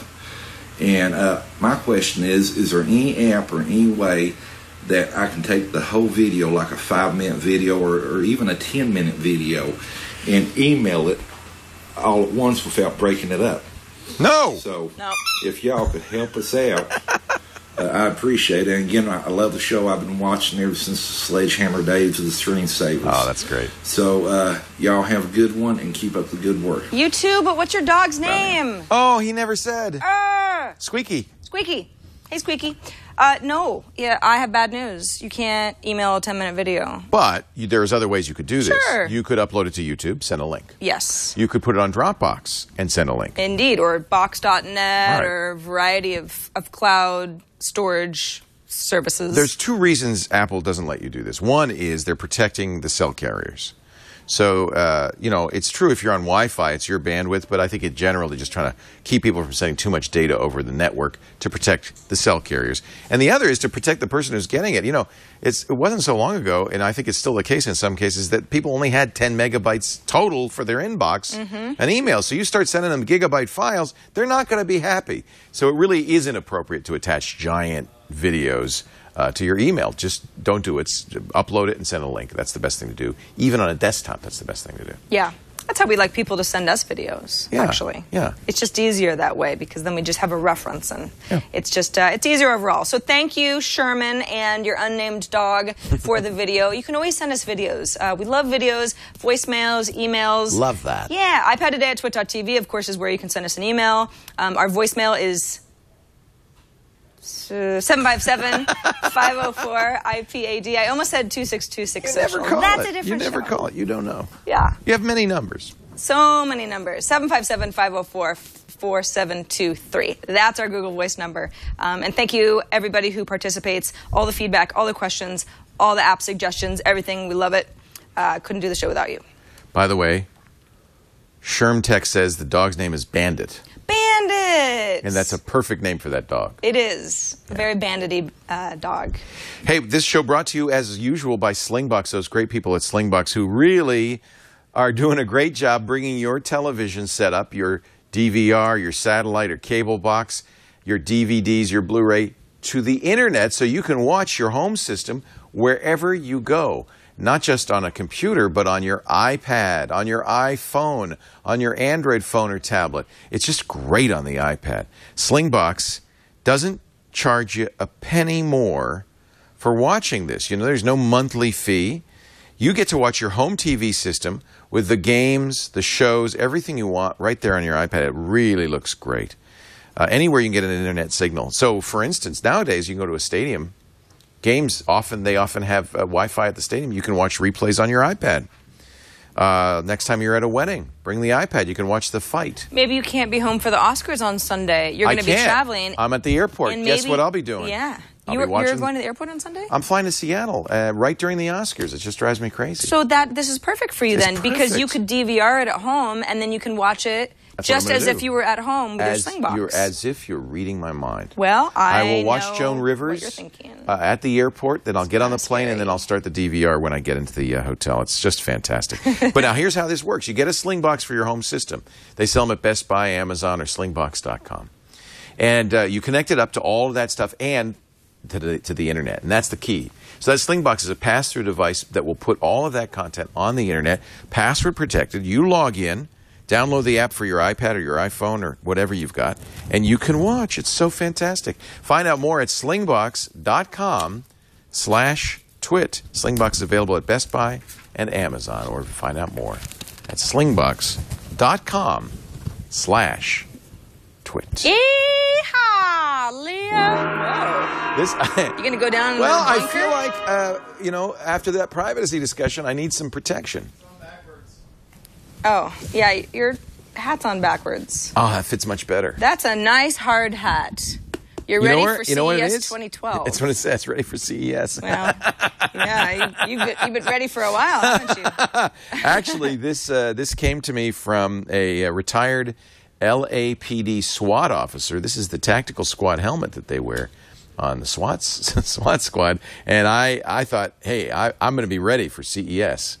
[SPEAKER 1] And uh, my question is, is there any app or any way that I can take the whole video, like a five-minute video or, or even a ten-minute video, and email it all at once without breaking it up?
[SPEAKER 5] No!
[SPEAKER 1] So
[SPEAKER 4] No.
[SPEAKER 1] if y'all could help us out, uh, I appreciate it. And again, I, I love the show. I've been watching ever since the Sledgehammer days of the screensavers.
[SPEAKER 5] Oh, that's great.
[SPEAKER 1] So uh, y'all have a good one and keep up the good work.
[SPEAKER 4] You too, but what's your dog's name?
[SPEAKER 5] Oh, he never said.
[SPEAKER 4] Arr!
[SPEAKER 5] Squeaky.
[SPEAKER 4] Squeaky. Hey, Squeaky. Uh, no, yeah, I have bad news. You can't email a ten-minute video.
[SPEAKER 5] But you, there's other ways you could do this.
[SPEAKER 4] Sure.
[SPEAKER 5] You could upload it to YouTube, send a link.
[SPEAKER 4] Yes.
[SPEAKER 5] You could put it on Dropbox and send a link.
[SPEAKER 4] Indeed, or box dot net
[SPEAKER 5] Right.
[SPEAKER 4] or a variety of, of cloud storage services.
[SPEAKER 5] There's two reasons Apple doesn't let you do this. One is they're protecting the cell carriers. So, uh, you know, it's true if you're on Wi-Fi, it's your bandwidth, but I think it generally just trying to keep people from sending too much data over the network to protect the cell carriers. And the other is to protect the person who's getting it. You know, it's, it wasn't so long ago, and I think it's still the case in some cases, that people only had ten megabytes total for their inbox and email. So you start sending them gigabyte files, they're not going to be happy. So it really is inappropriate to attach giant videos Uh, to your email. Just don't do it. S- Upload it and send a link. That's the best thing to do. Even on a desktop, that's the best thing to do.
[SPEAKER 4] Yeah. That's how we like people to send us videos,
[SPEAKER 5] Yeah,
[SPEAKER 4] actually.
[SPEAKER 5] yeah.
[SPEAKER 4] It's just easier that way because then we just have a reference and it's just, uh, it's easier overall. So thank you, Sherman, and your unnamed dog for the video. You can always send us videos. Uh, we love videos, voicemails, emails.
[SPEAKER 5] Love that.
[SPEAKER 4] Yeah. iPad Today at twit dot t v, of course, is where you can send us an email. Um, our voicemail is seven five seven, five oh four, I P A D. I almost said two six two six.
[SPEAKER 5] You never call
[SPEAKER 4] That's
[SPEAKER 5] it.
[SPEAKER 4] a different
[SPEAKER 5] You never
[SPEAKER 4] show.
[SPEAKER 5] call it. You don't know.
[SPEAKER 4] Yeah.
[SPEAKER 5] You have many numbers.
[SPEAKER 4] So many numbers. seven five seven, five oh four, four seven two three. That's our Google Voice number. Um, and thank you, everybody who participates, all the feedback, all the questions, all the app suggestions, everything. We love it. Uh, couldn't do the show without you.
[SPEAKER 5] By the way, ShermTech says the dog's name is Bandit.
[SPEAKER 4] Bandit!
[SPEAKER 5] And that's a perfect name for that dog.
[SPEAKER 4] It is. A very bandity uh, dog.
[SPEAKER 5] Hey, this show brought to you, as usual, by Slingbox, those great people at Slingbox who really are doing a great job bringing your television setup, your D V R, your satellite or cable box, your D V Ds, your Blu-ray, to the internet so you can watch your home system wherever you go. Not just on a computer, but on your iPad, on your iPhone, on your Android phone or tablet. It's just great on the iPad. Slingbox doesn't charge you a penny more for watching this. You know, there's no monthly fee. You get to watch your home T V system with the games, the shows, everything you want right there on your iPad. It really looks great. Uh, anywhere you can get an internet signal. So, for instance, nowadays you can go to a stadium. Games, often they often have uh, Wi-Fi at the stadium. You can watch replays on your iPad. Uh, next time you're at a wedding, bring the iPad. You can watch the fight.
[SPEAKER 4] Maybe you can't be home for the Oscars on Sunday. You're going to be traveling.
[SPEAKER 5] I'm at the airport.
[SPEAKER 4] And
[SPEAKER 5] Guess
[SPEAKER 4] maybe,
[SPEAKER 5] what I'll be doing?
[SPEAKER 4] Yeah.
[SPEAKER 5] I'll
[SPEAKER 4] You're,
[SPEAKER 5] be watching,
[SPEAKER 4] you're going to the airport on Sunday?
[SPEAKER 5] I'm flying to Seattle uh, right during the Oscars. It just drives me crazy.
[SPEAKER 4] So that this is perfect for you
[SPEAKER 5] It's
[SPEAKER 4] then, because you
[SPEAKER 5] perfect.
[SPEAKER 4] could D V R it at home, and then you can watch it
[SPEAKER 5] That's what I'm
[SPEAKER 4] just
[SPEAKER 5] gonna
[SPEAKER 4] as
[SPEAKER 5] do.
[SPEAKER 4] if you were at home with
[SPEAKER 5] as
[SPEAKER 4] your Slingbox.
[SPEAKER 5] You're, as if you're reading my mind.
[SPEAKER 4] Well, I,
[SPEAKER 5] I will watch
[SPEAKER 4] know
[SPEAKER 5] Joan
[SPEAKER 4] what
[SPEAKER 5] Rivers
[SPEAKER 4] you're thinking.
[SPEAKER 5] uh, at the airport, then I'll get on the plane,
[SPEAKER 4] scary.
[SPEAKER 5] and then I'll start the D V R when I get into the uh, hotel. It's just fantastic. But now here's how this works. You get a Slingbox for your home system. They sell them at Best Buy, Amazon, or slingbox dot com. And uh, you connect it up to all of that stuff and to the, to the internet. And that's the key. So that Slingbox is a pass-through device that will put all of that content on the internet, password protected. You log in, download the app for your iPad or your iPhone or whatever you've got, and you can watch. It's so fantastic. Find out more at slingbox dot com slash twit. Slingbox is available at Best Buy and Amazon, or find out more at slingbox dot com slash twit.
[SPEAKER 4] Yeehaw, Leo!
[SPEAKER 5] This,
[SPEAKER 4] You're going to go down
[SPEAKER 5] well,
[SPEAKER 4] in the
[SPEAKER 5] I
[SPEAKER 4] bunker?
[SPEAKER 5] feel like, uh, you know, after that privacy discussion, I need some protection.
[SPEAKER 4] Oh, yeah, your hat's on backwards.
[SPEAKER 5] Oh, that fits much better.
[SPEAKER 4] That's a nice hard hat. You're
[SPEAKER 5] You know
[SPEAKER 4] ready
[SPEAKER 5] where-
[SPEAKER 4] for
[SPEAKER 5] you know what it
[SPEAKER 4] C E S
[SPEAKER 5] is?
[SPEAKER 4] twenty twelve.
[SPEAKER 5] It's what it says, ready for C E S.
[SPEAKER 4] Well, yeah, you, you've, been, you've been ready for a while, haven't you?
[SPEAKER 5] Actually, this uh, this came to me from a, a retired L A P D SWAT officer. This is the tactical squad helmet that they wear on the SWAT SWAT squad, and I I thought, hey, I, I'm going to be ready for C E S.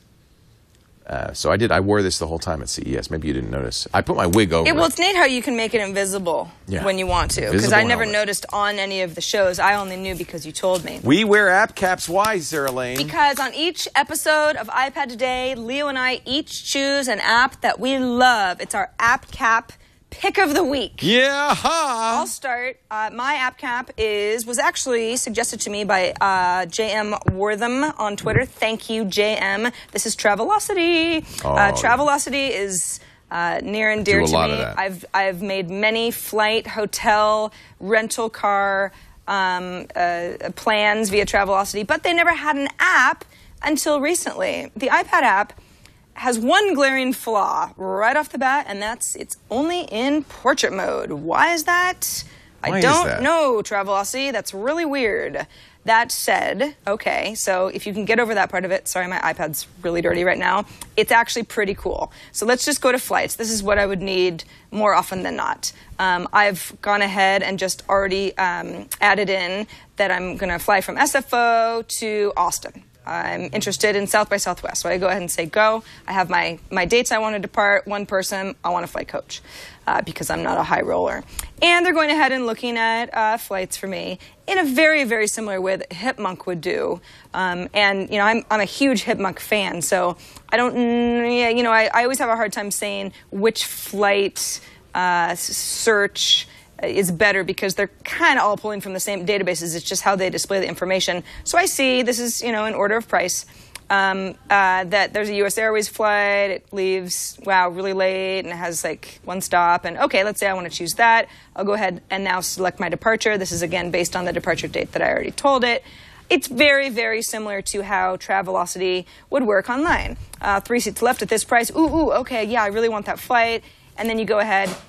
[SPEAKER 5] Uh, so I did. I wore this the whole time at C E S. Maybe you didn't notice. I put my wig over
[SPEAKER 4] It, well,
[SPEAKER 5] it.
[SPEAKER 4] it's neat how you can make it invisible
[SPEAKER 5] Yeah.
[SPEAKER 4] when you want to. Because
[SPEAKER 5] Invisible
[SPEAKER 4] I never
[SPEAKER 5] helmet.
[SPEAKER 4] noticed on any of the shows. I only knew because you told me.
[SPEAKER 5] We wear app caps. Why, Sarah Lane?
[SPEAKER 4] Because on each episode of iPad Today, Leo and I each choose an app that we love. It's our App Cap Pick of the Week.
[SPEAKER 5] Yeah.
[SPEAKER 4] I'll start. Uh, my app cap is was actually suggested to me by uh, J M Wortham on Twitter. Thank you, J M. This is Travelocity.
[SPEAKER 5] Oh,
[SPEAKER 4] uh, Travelocity is uh, near and dear
[SPEAKER 5] Do a
[SPEAKER 4] to
[SPEAKER 5] lot
[SPEAKER 4] me.
[SPEAKER 5] of that.
[SPEAKER 4] I've I've made many flight, hotel, rental car um, uh, plans via Travelocity, but they never had an app until recently. The iPad app has one glaring flaw right off the bat, and that's it's only in portrait mode. Why is that?
[SPEAKER 5] Why
[SPEAKER 4] I
[SPEAKER 5] is
[SPEAKER 4] don't
[SPEAKER 5] that?
[SPEAKER 4] know, Travelocity. That's really weird. That said, okay, so if you can get over that part of it, sorry, my iPad's really dirty right now, it's actually pretty cool. So let's just go to flights. This is what I would need more often than not. Um, I've gone ahead and just already um, added in that I'm going to fly from S F O to Austin. I'm interested in South by Southwest, so I go ahead and say go. I have my, my dates I want to depart, one person, I want to flight coach uh, because I'm not a high roller. And they're going ahead and looking at uh, flights for me in a very, very similar way that Hipmunk would do. Um, and, you know, I'm, I'm a huge Hipmunk fan, so I don't, yeah, you know, I, I always have a hard time saying which flight uh, search is better because they're kind of all pulling from the same databases. It's just how they display the information. So I see, this is, you know, in order of price, um, uh, that there's a U S Airways flight. It leaves, wow, really late, and it has like one stop. And okay, let's say I want to choose that. I'll go ahead and now select my departure. This is, again, based on the departure date that I already told it. It's very, very similar to how Travelocity would work online. Uh, three seats left at this price. Ooh, ooh, okay, yeah, I really want that flight. And then you go ahead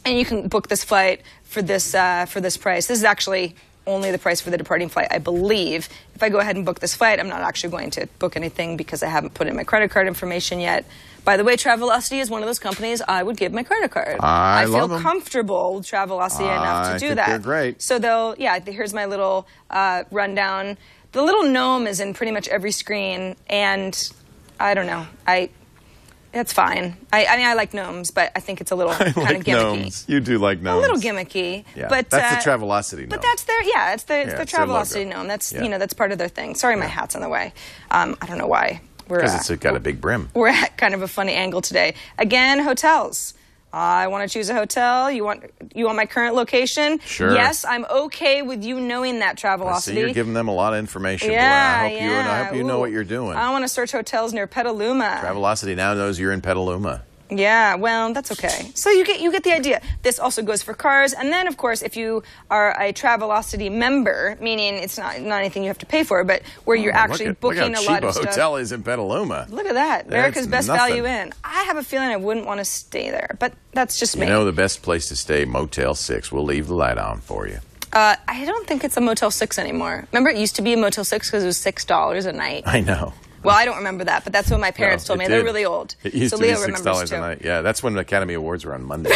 [SPEAKER 4] and you can book this flight for this uh, for this price. This is actually only the price for the departing flight, I believe. If I go ahead and book this flight, I'm not actually going to book anything because I haven't put in my credit card information yet. By the way, Travelocity is one of those companies I would give my credit card.
[SPEAKER 5] I,
[SPEAKER 4] I feel
[SPEAKER 5] love them.
[SPEAKER 4] comfortable with Travelocity enough to
[SPEAKER 5] I
[SPEAKER 4] do
[SPEAKER 5] think
[SPEAKER 4] that.
[SPEAKER 5] They're great.
[SPEAKER 4] So they'll, yeah, here's my little uh, rundown. The little gnome is in pretty much every screen, and I don't know, I. That's fine. I, I mean, I like gnomes, but I think it's a little kind
[SPEAKER 5] like
[SPEAKER 4] of gimmicky.
[SPEAKER 5] Gnomes. You do like gnomes.
[SPEAKER 4] A little gimmicky.
[SPEAKER 5] Yeah,
[SPEAKER 4] but
[SPEAKER 5] that's
[SPEAKER 4] uh,
[SPEAKER 5] the Travelocity gnome.
[SPEAKER 4] But that's their, yeah, it's the, it's
[SPEAKER 5] Yeah,
[SPEAKER 4] the
[SPEAKER 5] it's their
[SPEAKER 4] Travelocity
[SPEAKER 5] logo.
[SPEAKER 4] gnome. That's,
[SPEAKER 5] Yeah.
[SPEAKER 4] you know, that's part of their thing. Sorry, my hat's in the way. Um, I don't know why. We're
[SPEAKER 5] Because
[SPEAKER 4] uh,
[SPEAKER 5] it's got a big brim.
[SPEAKER 4] We're at kind of a funny angle today. Again, hotels. I want to choose a hotel. You want you want my current location?
[SPEAKER 5] Sure.
[SPEAKER 4] Yes, I'm okay with you knowing that, Travelocity.
[SPEAKER 5] See, you're giving them a lot of information.
[SPEAKER 4] Yeah,
[SPEAKER 5] boy. I hope
[SPEAKER 4] yeah.
[SPEAKER 5] you and I hope you know
[SPEAKER 4] Ooh.
[SPEAKER 5] what you're doing.
[SPEAKER 4] I want to search hotels near Petaluma.
[SPEAKER 5] Travelocity now knows you're in Petaluma.
[SPEAKER 4] Yeah, well, that's okay. So you get you get the idea. This also goes for cars, and then of course, if you are a Travelocity member, meaning it's not not anything you have to pay for, but where you're
[SPEAKER 5] Oh,
[SPEAKER 4] actually
[SPEAKER 5] look at,
[SPEAKER 4] booking
[SPEAKER 5] look
[SPEAKER 4] a
[SPEAKER 5] how
[SPEAKER 4] lot
[SPEAKER 5] cheap
[SPEAKER 4] of
[SPEAKER 5] a
[SPEAKER 4] stuff.
[SPEAKER 5] hotel is in Petaluma.
[SPEAKER 4] Look at that,
[SPEAKER 5] That's
[SPEAKER 4] America's Best
[SPEAKER 5] nothing.
[SPEAKER 4] Value Inn. I have a feeling I wouldn't want to stay there, but that's just
[SPEAKER 5] You
[SPEAKER 4] me.
[SPEAKER 5] know the best place to stay, Motel six. We'll leave the light on for you.
[SPEAKER 4] Uh, I don't think it's a Motel six anymore. Remember, it used to be a Motel six because it was six dollars a night.
[SPEAKER 5] I know.
[SPEAKER 4] Well, I don't remember that, but that's what my parents
[SPEAKER 5] No,
[SPEAKER 4] told me.
[SPEAKER 5] it
[SPEAKER 4] They're
[SPEAKER 5] did.
[SPEAKER 4] really old.
[SPEAKER 5] It used
[SPEAKER 4] so
[SPEAKER 5] to be
[SPEAKER 4] Leo
[SPEAKER 5] six
[SPEAKER 4] remembers
[SPEAKER 5] dollars
[SPEAKER 4] too.
[SPEAKER 5] a night. Yeah, that's when the Academy Awards were on Monday.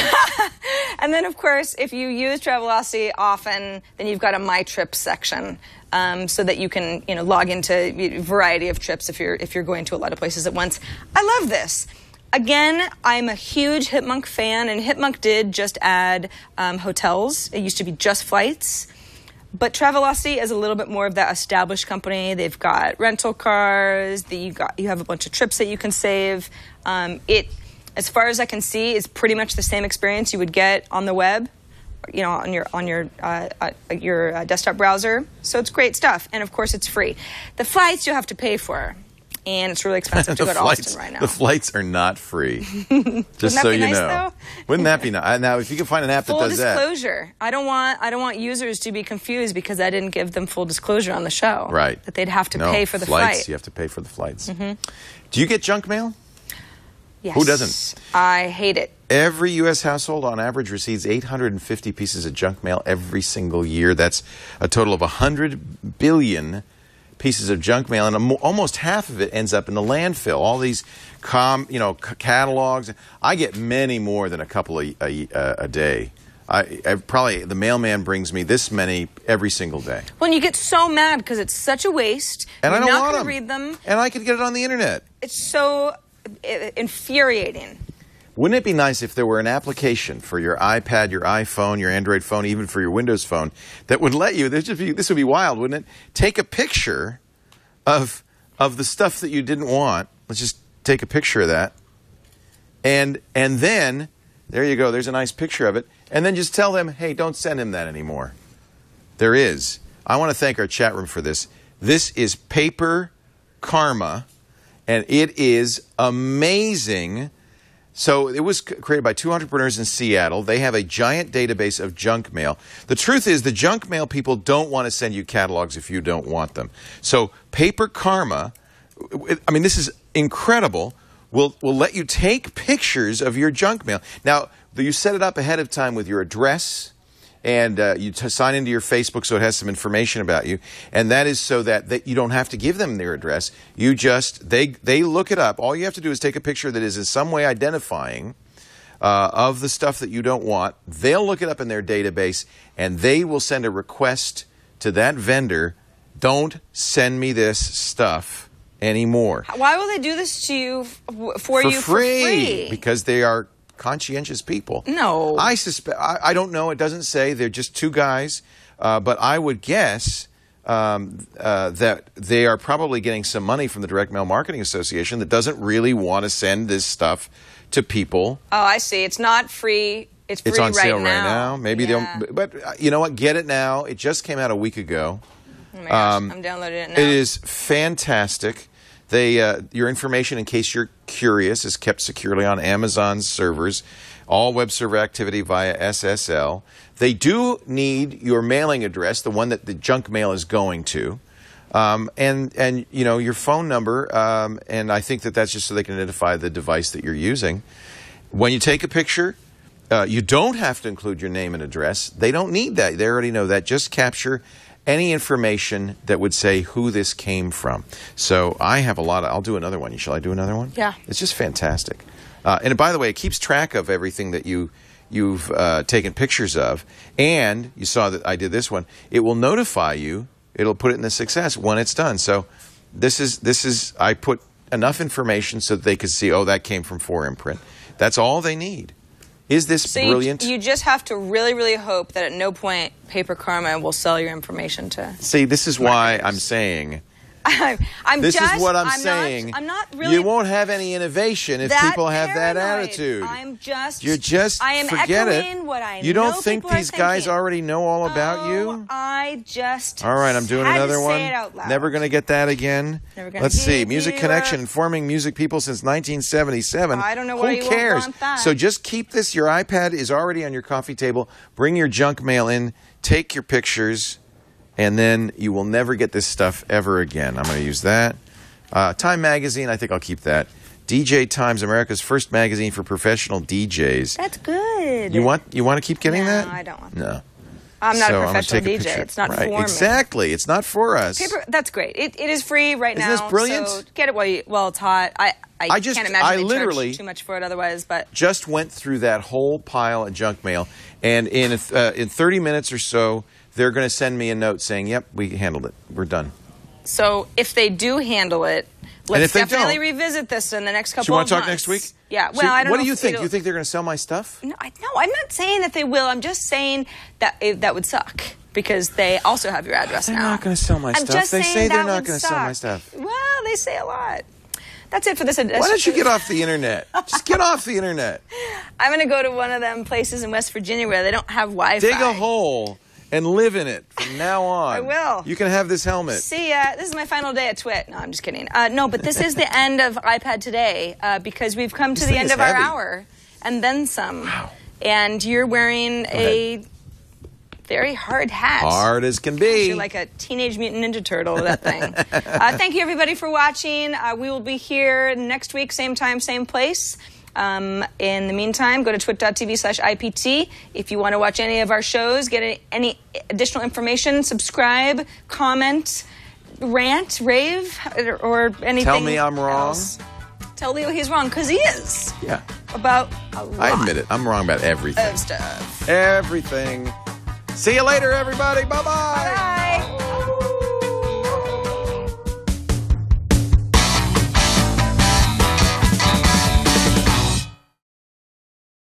[SPEAKER 4] And then, of course, if you use Travelocity often, then you've got a My Trips section, um, so that you can, you know, log into a variety of trips if you're if you're going to a lot of places at once. I love this. Again, I'm a huge Hipmunk fan, and Hipmunk did just add um, hotels. It used to be just flights. But Travelocity is a little bit more of that established company. They've got rental cars. The, you got you have a bunch of trips that you can save. Um, it, as far as I can see, is pretty much the same experience you would get on the web, you know, on your on your uh, uh, your uh, desktop browser. So it's great stuff, and of course it's free. The flights you have to pay for, and it's really expensive to
[SPEAKER 5] the
[SPEAKER 4] go to
[SPEAKER 5] flights,
[SPEAKER 4] Austin right now.
[SPEAKER 5] The flights are not free. Just
[SPEAKER 4] Wouldn't that
[SPEAKER 5] so
[SPEAKER 4] be
[SPEAKER 5] you
[SPEAKER 4] nice,
[SPEAKER 5] know.
[SPEAKER 4] though?
[SPEAKER 5] Wouldn't that be nice? Now, if you can find an app
[SPEAKER 4] Full
[SPEAKER 5] that does that.
[SPEAKER 4] disclosure. I don't want I don't want users to be confused because I didn't give them full disclosure on the show.
[SPEAKER 5] Right.
[SPEAKER 4] That they'd have to
[SPEAKER 5] no,
[SPEAKER 4] pay for the
[SPEAKER 5] flights,
[SPEAKER 4] flight.
[SPEAKER 5] You have to pay for the flights.
[SPEAKER 4] Mhm.
[SPEAKER 5] Do you get junk mail?
[SPEAKER 4] Yes.
[SPEAKER 5] Who doesn't?
[SPEAKER 4] I hate it.
[SPEAKER 5] Every U S household, on average, receives eight hundred fifty pieces of junk mail every single year. That's a total of one hundred billion pieces of junk mail, and almost half of it ends up in the landfill. All these, com, you know, c- catalogs. I get many more than a couple a, a, a day. I, I probably the mailman brings me this many every single day,
[SPEAKER 4] When you get so mad because it's such a waste,
[SPEAKER 5] and
[SPEAKER 4] you're
[SPEAKER 5] I don't
[SPEAKER 4] not
[SPEAKER 5] want
[SPEAKER 4] going
[SPEAKER 5] them.
[SPEAKER 4] to read them.
[SPEAKER 5] And I could get it on the internet.
[SPEAKER 4] It's so uh, infuriating.
[SPEAKER 5] Wouldn't it be nice if there were an application for your iPad, your iPhone, your Android phone, even for your Windows phone, that would let you, this would be, this would be wild, wouldn't it? Take a picture of, of the stuff that you didn't want. Let's just take a picture of that. And, and then, there you go, there's a nice picture of it. And then just tell them, hey, don't send him that anymore. There is. I want to thank our chat room for this. This is Paper Karma, and it is amazing. So it was c- created by two entrepreneurs in Seattle. They have a giant database of junk mail. The truth is the junk mail people don't want to send you catalogs if you don't want them. So Paper Karma, I mean, this is incredible, will will let you take pictures of your junk mail. Now, you set it up ahead of time with your address, and uh, you t- sign into your Facebook so it has some information about you. And that is so that, that you don't have to give them their address. You just, they they look it up. All you have to do is take a picture that is in some way identifying uh, of the stuff that you don't want. They'll look it up in their database, and they will send a request to that vendor, don't send me this stuff anymore.
[SPEAKER 4] Why will they do this to you f- for,
[SPEAKER 5] For
[SPEAKER 4] you
[SPEAKER 5] free,
[SPEAKER 4] for free?
[SPEAKER 5] because they are conscientious people.
[SPEAKER 4] No.
[SPEAKER 5] I suspect, I, I don't know, it doesn't say, they're just two guys, uh, but I would guess um, uh, that they are probably getting some money from the Direct Mail Marketing Association that doesn't really want to send this stuff to people.
[SPEAKER 4] Oh, I see. It's not free. It's free
[SPEAKER 5] It's on
[SPEAKER 4] right
[SPEAKER 5] sale
[SPEAKER 4] now.
[SPEAKER 5] right now. Maybe
[SPEAKER 4] Yeah.
[SPEAKER 5] they'll, but uh, you know what, get it now. It just came out a week ago.
[SPEAKER 4] Oh my gosh,
[SPEAKER 5] Um,
[SPEAKER 4] I'm downloading it now.
[SPEAKER 5] It is fantastic. They, uh, your information, in case you're curious, is kept securely on Amazon's servers. All web server activity via S S L. They do need your mailing address, the one that the junk mail is going to, um, and and you know your phone number. Um, and I think that that's just so they can identify the device that you're using. When you take a picture, Uh, you don't have to include your name and address. They don't need that. They already know that. Just capture any information that would say who this came from. So I have a lot of, I'll do another one. Shall I do another one?
[SPEAKER 4] Yeah.
[SPEAKER 5] It's just fantastic. Uh, and by the way, it keeps track of everything that you, you've uh, taken pictures of. And you saw that I did this one. It will notify you. It'll put it in the success when it's done. So this is, this is I put enough information so that they could see, oh, that came from four imprint. That's all they need. Is this
[SPEAKER 4] so
[SPEAKER 5] brilliant?
[SPEAKER 4] You, you just have to really, really hope that at no point Paper Karma will sell your information to.
[SPEAKER 5] See, this is why I'm saying.
[SPEAKER 4] I'm, I'm
[SPEAKER 5] this
[SPEAKER 4] just,
[SPEAKER 5] is what I'm,
[SPEAKER 4] I'm
[SPEAKER 5] saying.
[SPEAKER 4] Not, I'm not really.
[SPEAKER 5] You won't have any innovation if
[SPEAKER 4] that
[SPEAKER 5] people have
[SPEAKER 4] paranoid.
[SPEAKER 5] that attitude.
[SPEAKER 4] I'm just.
[SPEAKER 5] You're just.
[SPEAKER 4] I am
[SPEAKER 5] forget
[SPEAKER 4] echoing
[SPEAKER 5] it.
[SPEAKER 4] what I
[SPEAKER 5] you
[SPEAKER 4] know
[SPEAKER 5] don't think
[SPEAKER 4] people
[SPEAKER 5] these
[SPEAKER 4] are
[SPEAKER 5] guys
[SPEAKER 4] thinking.
[SPEAKER 5] already know all about
[SPEAKER 4] oh,
[SPEAKER 5] you?
[SPEAKER 4] I just.
[SPEAKER 5] All right, I'm doing
[SPEAKER 4] had
[SPEAKER 5] another
[SPEAKER 4] to
[SPEAKER 5] one.
[SPEAKER 4] Say it out loud.
[SPEAKER 5] Never going to get that again.
[SPEAKER 4] Never gonna
[SPEAKER 5] Let's see.
[SPEAKER 4] give
[SPEAKER 5] Music
[SPEAKER 4] you
[SPEAKER 5] Connection,
[SPEAKER 4] a-
[SPEAKER 5] informing music people since nineteen seventy-seven.
[SPEAKER 4] I don't know
[SPEAKER 5] Who
[SPEAKER 4] why you won't
[SPEAKER 5] cares?
[SPEAKER 4] want that.
[SPEAKER 5] So just keep this. Your iPad is already on your coffee table. Bring your junk mail in. Take your pictures, and then you will never get this stuff ever again. I'm going to use that. Uh, Time Magazine, I think I'll keep that. D J Times, America's first magazine for professional D Js.
[SPEAKER 4] That's good.
[SPEAKER 5] You want you want to keep getting
[SPEAKER 4] no,
[SPEAKER 5] that?
[SPEAKER 4] I don't want
[SPEAKER 5] No.
[SPEAKER 4] that. I'm not
[SPEAKER 5] So
[SPEAKER 4] a
[SPEAKER 5] I'm gonna
[SPEAKER 4] professional
[SPEAKER 5] take a
[SPEAKER 4] D J.
[SPEAKER 5] picture.
[SPEAKER 4] It's not
[SPEAKER 5] right.
[SPEAKER 4] for me.
[SPEAKER 5] Exactly. It's not for us.
[SPEAKER 4] Paper, that's great. It, it is free right
[SPEAKER 5] Isn't
[SPEAKER 4] now.
[SPEAKER 5] this brilliant?
[SPEAKER 4] So get it while, you, while it's hot. I, I,
[SPEAKER 5] I just-
[SPEAKER 4] can't imagine
[SPEAKER 5] I
[SPEAKER 4] they
[SPEAKER 5] literally-
[SPEAKER 4] charge too much for it otherwise. But
[SPEAKER 5] Just went through that whole pile of junk mail, and in uh, in thirty minutes or so, they're going to send me a note saying, "Yep, we handled it. We're done."
[SPEAKER 4] so if they do handle it,
[SPEAKER 5] if
[SPEAKER 4] let's
[SPEAKER 5] they
[SPEAKER 4] definitely
[SPEAKER 5] don't-
[SPEAKER 4] revisit this in the next couple
[SPEAKER 5] So you want
[SPEAKER 4] of
[SPEAKER 5] to talk
[SPEAKER 4] months.
[SPEAKER 5] next week?
[SPEAKER 4] Yeah.
[SPEAKER 5] So
[SPEAKER 4] Well, I don't
[SPEAKER 5] what
[SPEAKER 4] know
[SPEAKER 5] do you
[SPEAKER 4] if
[SPEAKER 5] think?
[SPEAKER 4] it'll-
[SPEAKER 5] You think they're going to sell my stuff?
[SPEAKER 4] No, I, no, I'm not saying that they will. I'm just saying that it, that would suck because they also have your address
[SPEAKER 5] They're
[SPEAKER 4] now.
[SPEAKER 5] not going to sell my
[SPEAKER 4] I'm
[SPEAKER 5] stuff.
[SPEAKER 4] just
[SPEAKER 5] They
[SPEAKER 4] saying
[SPEAKER 5] say they're
[SPEAKER 4] that
[SPEAKER 5] not
[SPEAKER 4] would
[SPEAKER 5] going to sell my
[SPEAKER 4] suck.
[SPEAKER 5] stuff.
[SPEAKER 4] Well, they say a lot. That's it for this edition.
[SPEAKER 5] Why don't you get off the internet? Just get off the internet.
[SPEAKER 4] I'm going to go to one of them places in West Virginia where they don't have Wi-Fi.
[SPEAKER 5] Dig a hole and live in it from now on.
[SPEAKER 4] I will.
[SPEAKER 5] You can have this helmet.
[SPEAKER 4] See ya. This is my final day at Twit. No, I'm just kidding. Uh, no, but this is the end of iPad Today uh, because we've come to
[SPEAKER 5] This
[SPEAKER 4] the
[SPEAKER 5] thing
[SPEAKER 4] end
[SPEAKER 5] is
[SPEAKER 4] of our
[SPEAKER 5] heavy.
[SPEAKER 4] hour and then some.
[SPEAKER 5] Wow.
[SPEAKER 4] And you're wearing a very hard hat.
[SPEAKER 5] Hard as can be.
[SPEAKER 4] You're like a Teenage Mutant Ninja Turtle, that thing. uh, thank you, everybody, for watching. Uh, we will be here next week, same time, same place. Um, in the meantime, go to twit.tv slash IPT. If you want to watch any of our shows, get any, any additional information, subscribe, comment, rant, rave, or, or anything
[SPEAKER 5] Tell me I'm wrong.
[SPEAKER 4] else. Tell Leo he's wrong, because he is.
[SPEAKER 5] Yeah.
[SPEAKER 4] About a lot
[SPEAKER 5] I admit it. I'm wrong about everything.
[SPEAKER 4] of stuff.
[SPEAKER 5] Everything. See you later, everybody. Bye-bye.
[SPEAKER 4] Bye.